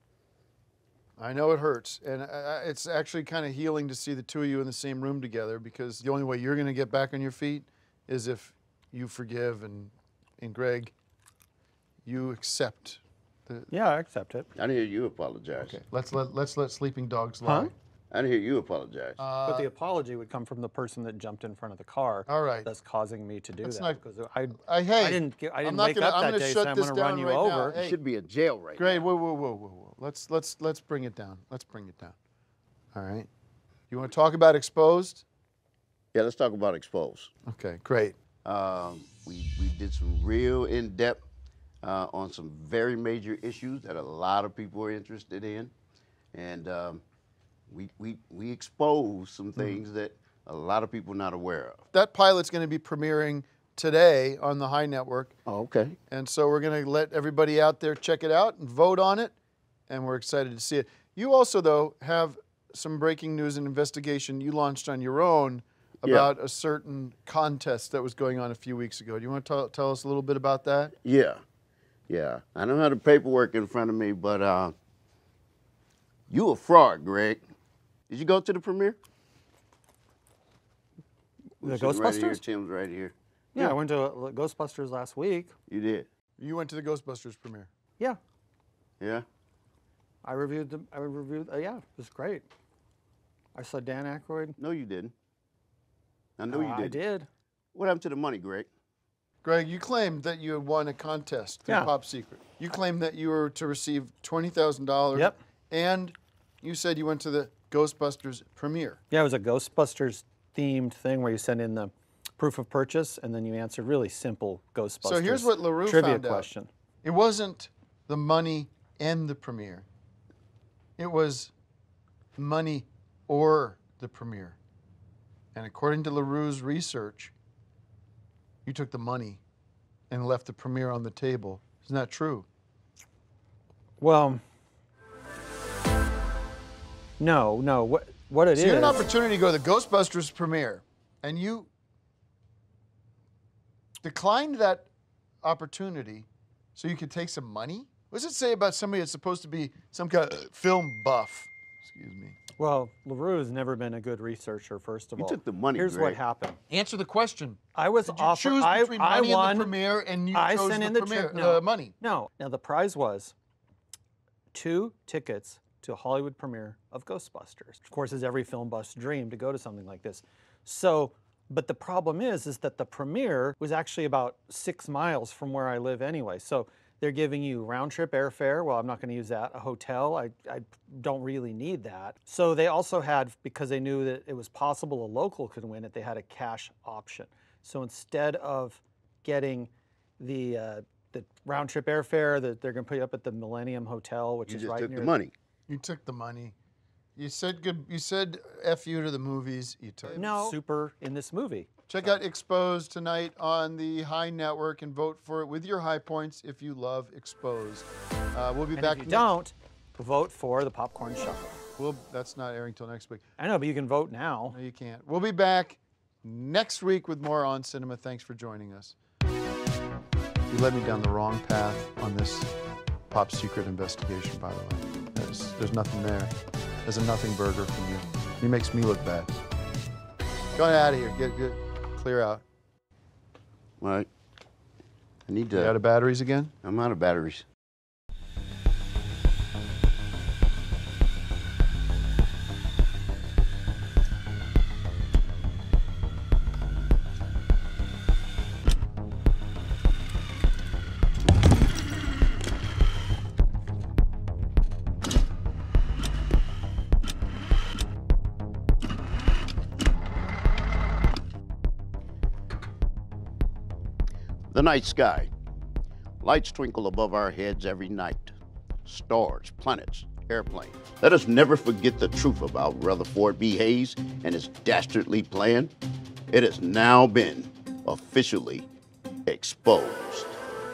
I know it hurts, and I, I, it's actually kind of healing to see the two of you in the same room together, because the only way you're going to get back on your feet is if you forgive and, and Greg, you accept. The, Yeah, I accept it. I didn't hear you apologize. Okay, let's let let's let sleeping dogs lie. Huh? I didn't hear you apologize. Uh, but the apology would come from the person that jumped in front of the car. All right. That's causing me to do That's that. not- because I, I, hey, I didn't, get, I I'm didn't not wake gonna, up I'm that gonna day shut saying I'm this going to down run you right over. Now. Hey, You should be in jail right Great. now. Whoa, whoa, whoa, whoa, whoa. Let's let's let's bring it down. Let's bring it down. All right. You want to talk about Exposed? Yeah, let's talk about Exposed. Okay, great. Um, we we did some real in-depth uh, on some very major issues that a lot of people are interested in, and um, we we we exposed some things that a lot of people are not aware of. That pilot's going to be premiering today on the High Network. Oh, okay. And so we're going to let everybody out there check it out and vote on it, and we're excited to see it. You also, though, have some breaking news and investigation you launched on your own about yeah. a certain contest that was going on a few weeks ago. Do you want to tell us a little bit about that? Yeah, yeah. I don't have the paperwork in front of me, but uh, you a fraud, Greg. Did you go to the premiere? The Ghostbusters? Right here. Ghostbusters? Tim's right here. Yeah, yeah, I went to Ghostbusters last week. You did? You went to the Ghostbusters premiere? Yeah. Yeah? I reviewed the, I reviewed, uh, yeah, it was great. I saw Dan Aykroyd. No, you didn't. I know uh, you did. I did. What happened to the money, Greg? Greg, you claimed that you had won a contest through yeah. Pop Secret. You claimed that you were to receive twenty thousand dollars. Yep. And you said you went to the Ghostbusters premiere. Yeah, it was a Ghostbusters themed thing where you send in the proof of purchase and then you answered really simple Ghostbusters So here's what LaRue trivia found question. Out. It wasn't the money and the premiere. It was money or the premiere. And according to LaRue's research, you took the money and left the premiere on the table. Isn't that true? Well, no, no. What what it so is? You had an opportunity to go to the Ghostbusters premiere, and you declined that opportunity so you could take some money? What does it say about somebody that's supposed to be some kind of film buff? Excuse me. Well, LaRue has never been a good researcher, first of you all. You took the money, Here's Greg. what happened. Answer the question. I was Did you offered. choose I, between I money won. and the premiere, and you I chose sent the in the premiere, tri- no, uh, money? No. Now the prize was two tickets to a Hollywood premiere of Ghostbusters. Of course, it's every film buff's dream to go to something like this. So, but the problem is, is that the premiere was actually about six miles from where I live anyway. So they're giving you round trip airfare. Well, I'm not going to use that. A hotel, I, I don't really need that. So they also had, because they knew that it was possible a local could win it, they had a cash option. So instead of getting the uh, the round trip airfare that they're going to put you up at the Millennium Hotel, which you is just right took near the money. You took the money. You said good. You said F you to the movies. You took no super in this movie. Check out Exposed tonight on the High Network and vote for it with your high points if you love Exposed. Uh, we'll be and back. If you don't, vote for the Popcorn Shuffle. Well, that's not airing till next week. I know, but you can vote now. No, you can't. We'll be back next week with more On Cinema. Thanks for joining us. You led me down the wrong path on this Pop Secret investigation, by the way. There's, there's nothing there. There's a nothing burger from you. He makes me look bad. Go out of here. Get, get clear out. All right. I need to. You out of batteries again? I'm out of batteries. The night sky. Lights twinkle above our heads every night. Stars, planets, airplanes. Let us never forget the truth about Rutherford B. Hayes and his dastardly plan. It has now been officially exposed.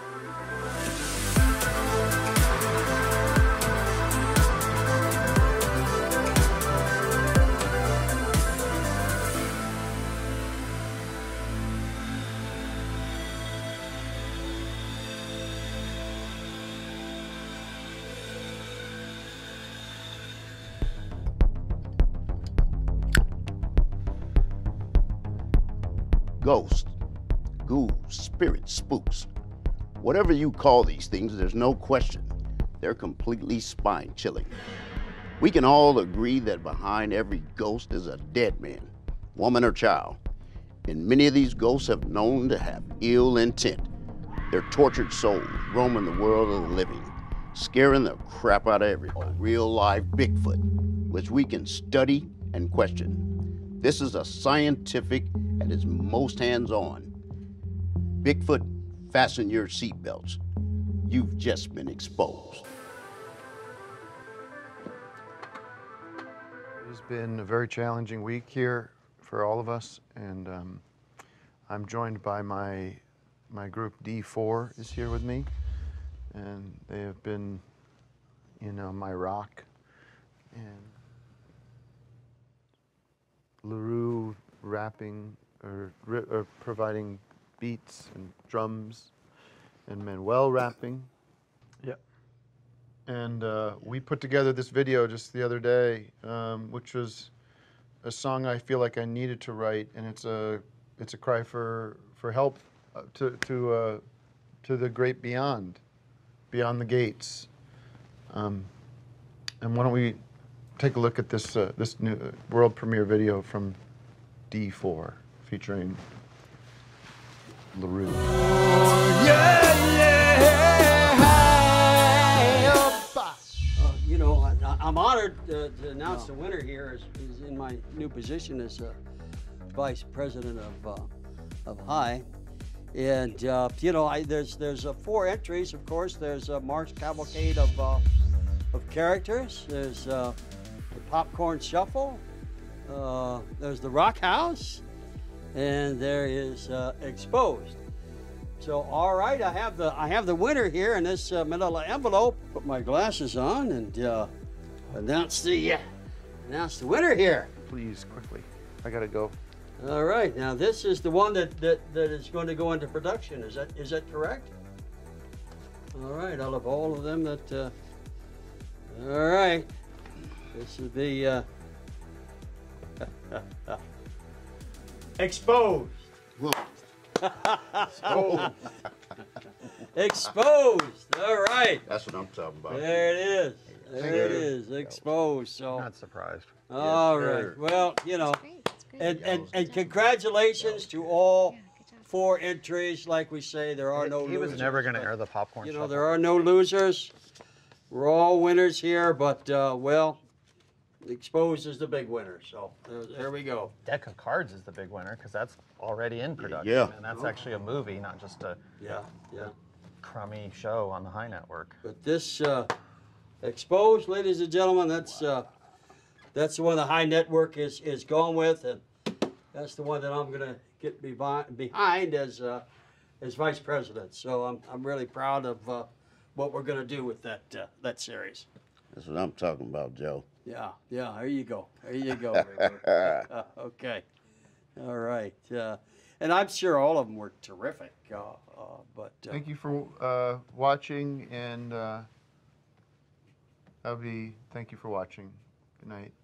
Ghosts, ghouls, spirits, spooks. Whatever you call these things, there's no question. They're completely spine-chilling. We can all agree that behind every ghost is a dead man, woman or child. And many of these ghosts have known to have ill intent. They're tortured souls roaming the world of the living, scaring the crap out of everybody. Real live Bigfoot, which we can study and question. This is a scientific at its most hands-on. Bigfoot, fasten your seatbelts. You've just been exposed. It has been a very challenging week here for all of us, and um, I'm joined by my my group D four is here with me, and they have been, you know, my rock, and LaRue rapping or, or providing beats and drums, and Manuel rapping. Yep. And uh, we put together this video just the other day, um, which was a song I feel like I needed to write, and it's a it's a cry for for help uh, to to uh, to the great beyond, beyond the gates. Um, and why don't we take a look at this uh, this new uh, world premiere video from D four featuring LaRue. Uh, you know, I, I'm honored uh, to announce the winner here is, is in my new position as uh, vice president of uh, of High, and uh, you know, I, there's there's uh, four entries. Of course, there's a March cavalcade of uh, of characters. There's uh, the Popcorn Shuffle. Uh, there's the Rock House, and there is uh, Exposed. So, all right, I have the I have the winner here in this uh, manila envelope. Put my glasses on and uh, announce the uh, announce the winner here. Please, quickly. I gotta go. All right, now this is the one that that, that is going to go into production. Is that is that correct? All right, out of all of them that. Uh, all right, this is the uh, Exposed. Exposed. Exposed. All right. That's what I'm talking about. There it is. There it is. Exposed. So. Not surprised. All Yes, right. sir. Well, you know, and, and and congratulations to all four entries. Like we say, there are no He was losers. never going to air the popcorn. You know, shuffle. there are no losers. We're all winners here, but uh, well, Exposed is the big winner. So there, there we go. Deck of Cards is the big winner because that's already in production. Yeah. And that's actually a movie, not just a Yeah, yeah. crummy show on the High Network. But this uh, Exposed, ladies and gentlemen, that's uh, that's the one the High Network is is going with, and that's the one that I'm gonna get behind behind as uh, as vice president. So I'm I'm really proud of uh, what we're gonna do with that uh, that series. That's what I'm talking about, Joe. Yeah, yeah. There you go. There you go. uh, okay. All right. Uh, and I'm sure all of them were terrific. Uh, uh, but uh, Thank you for uh, watching, and uh, Abby, thank you for watching. Good night.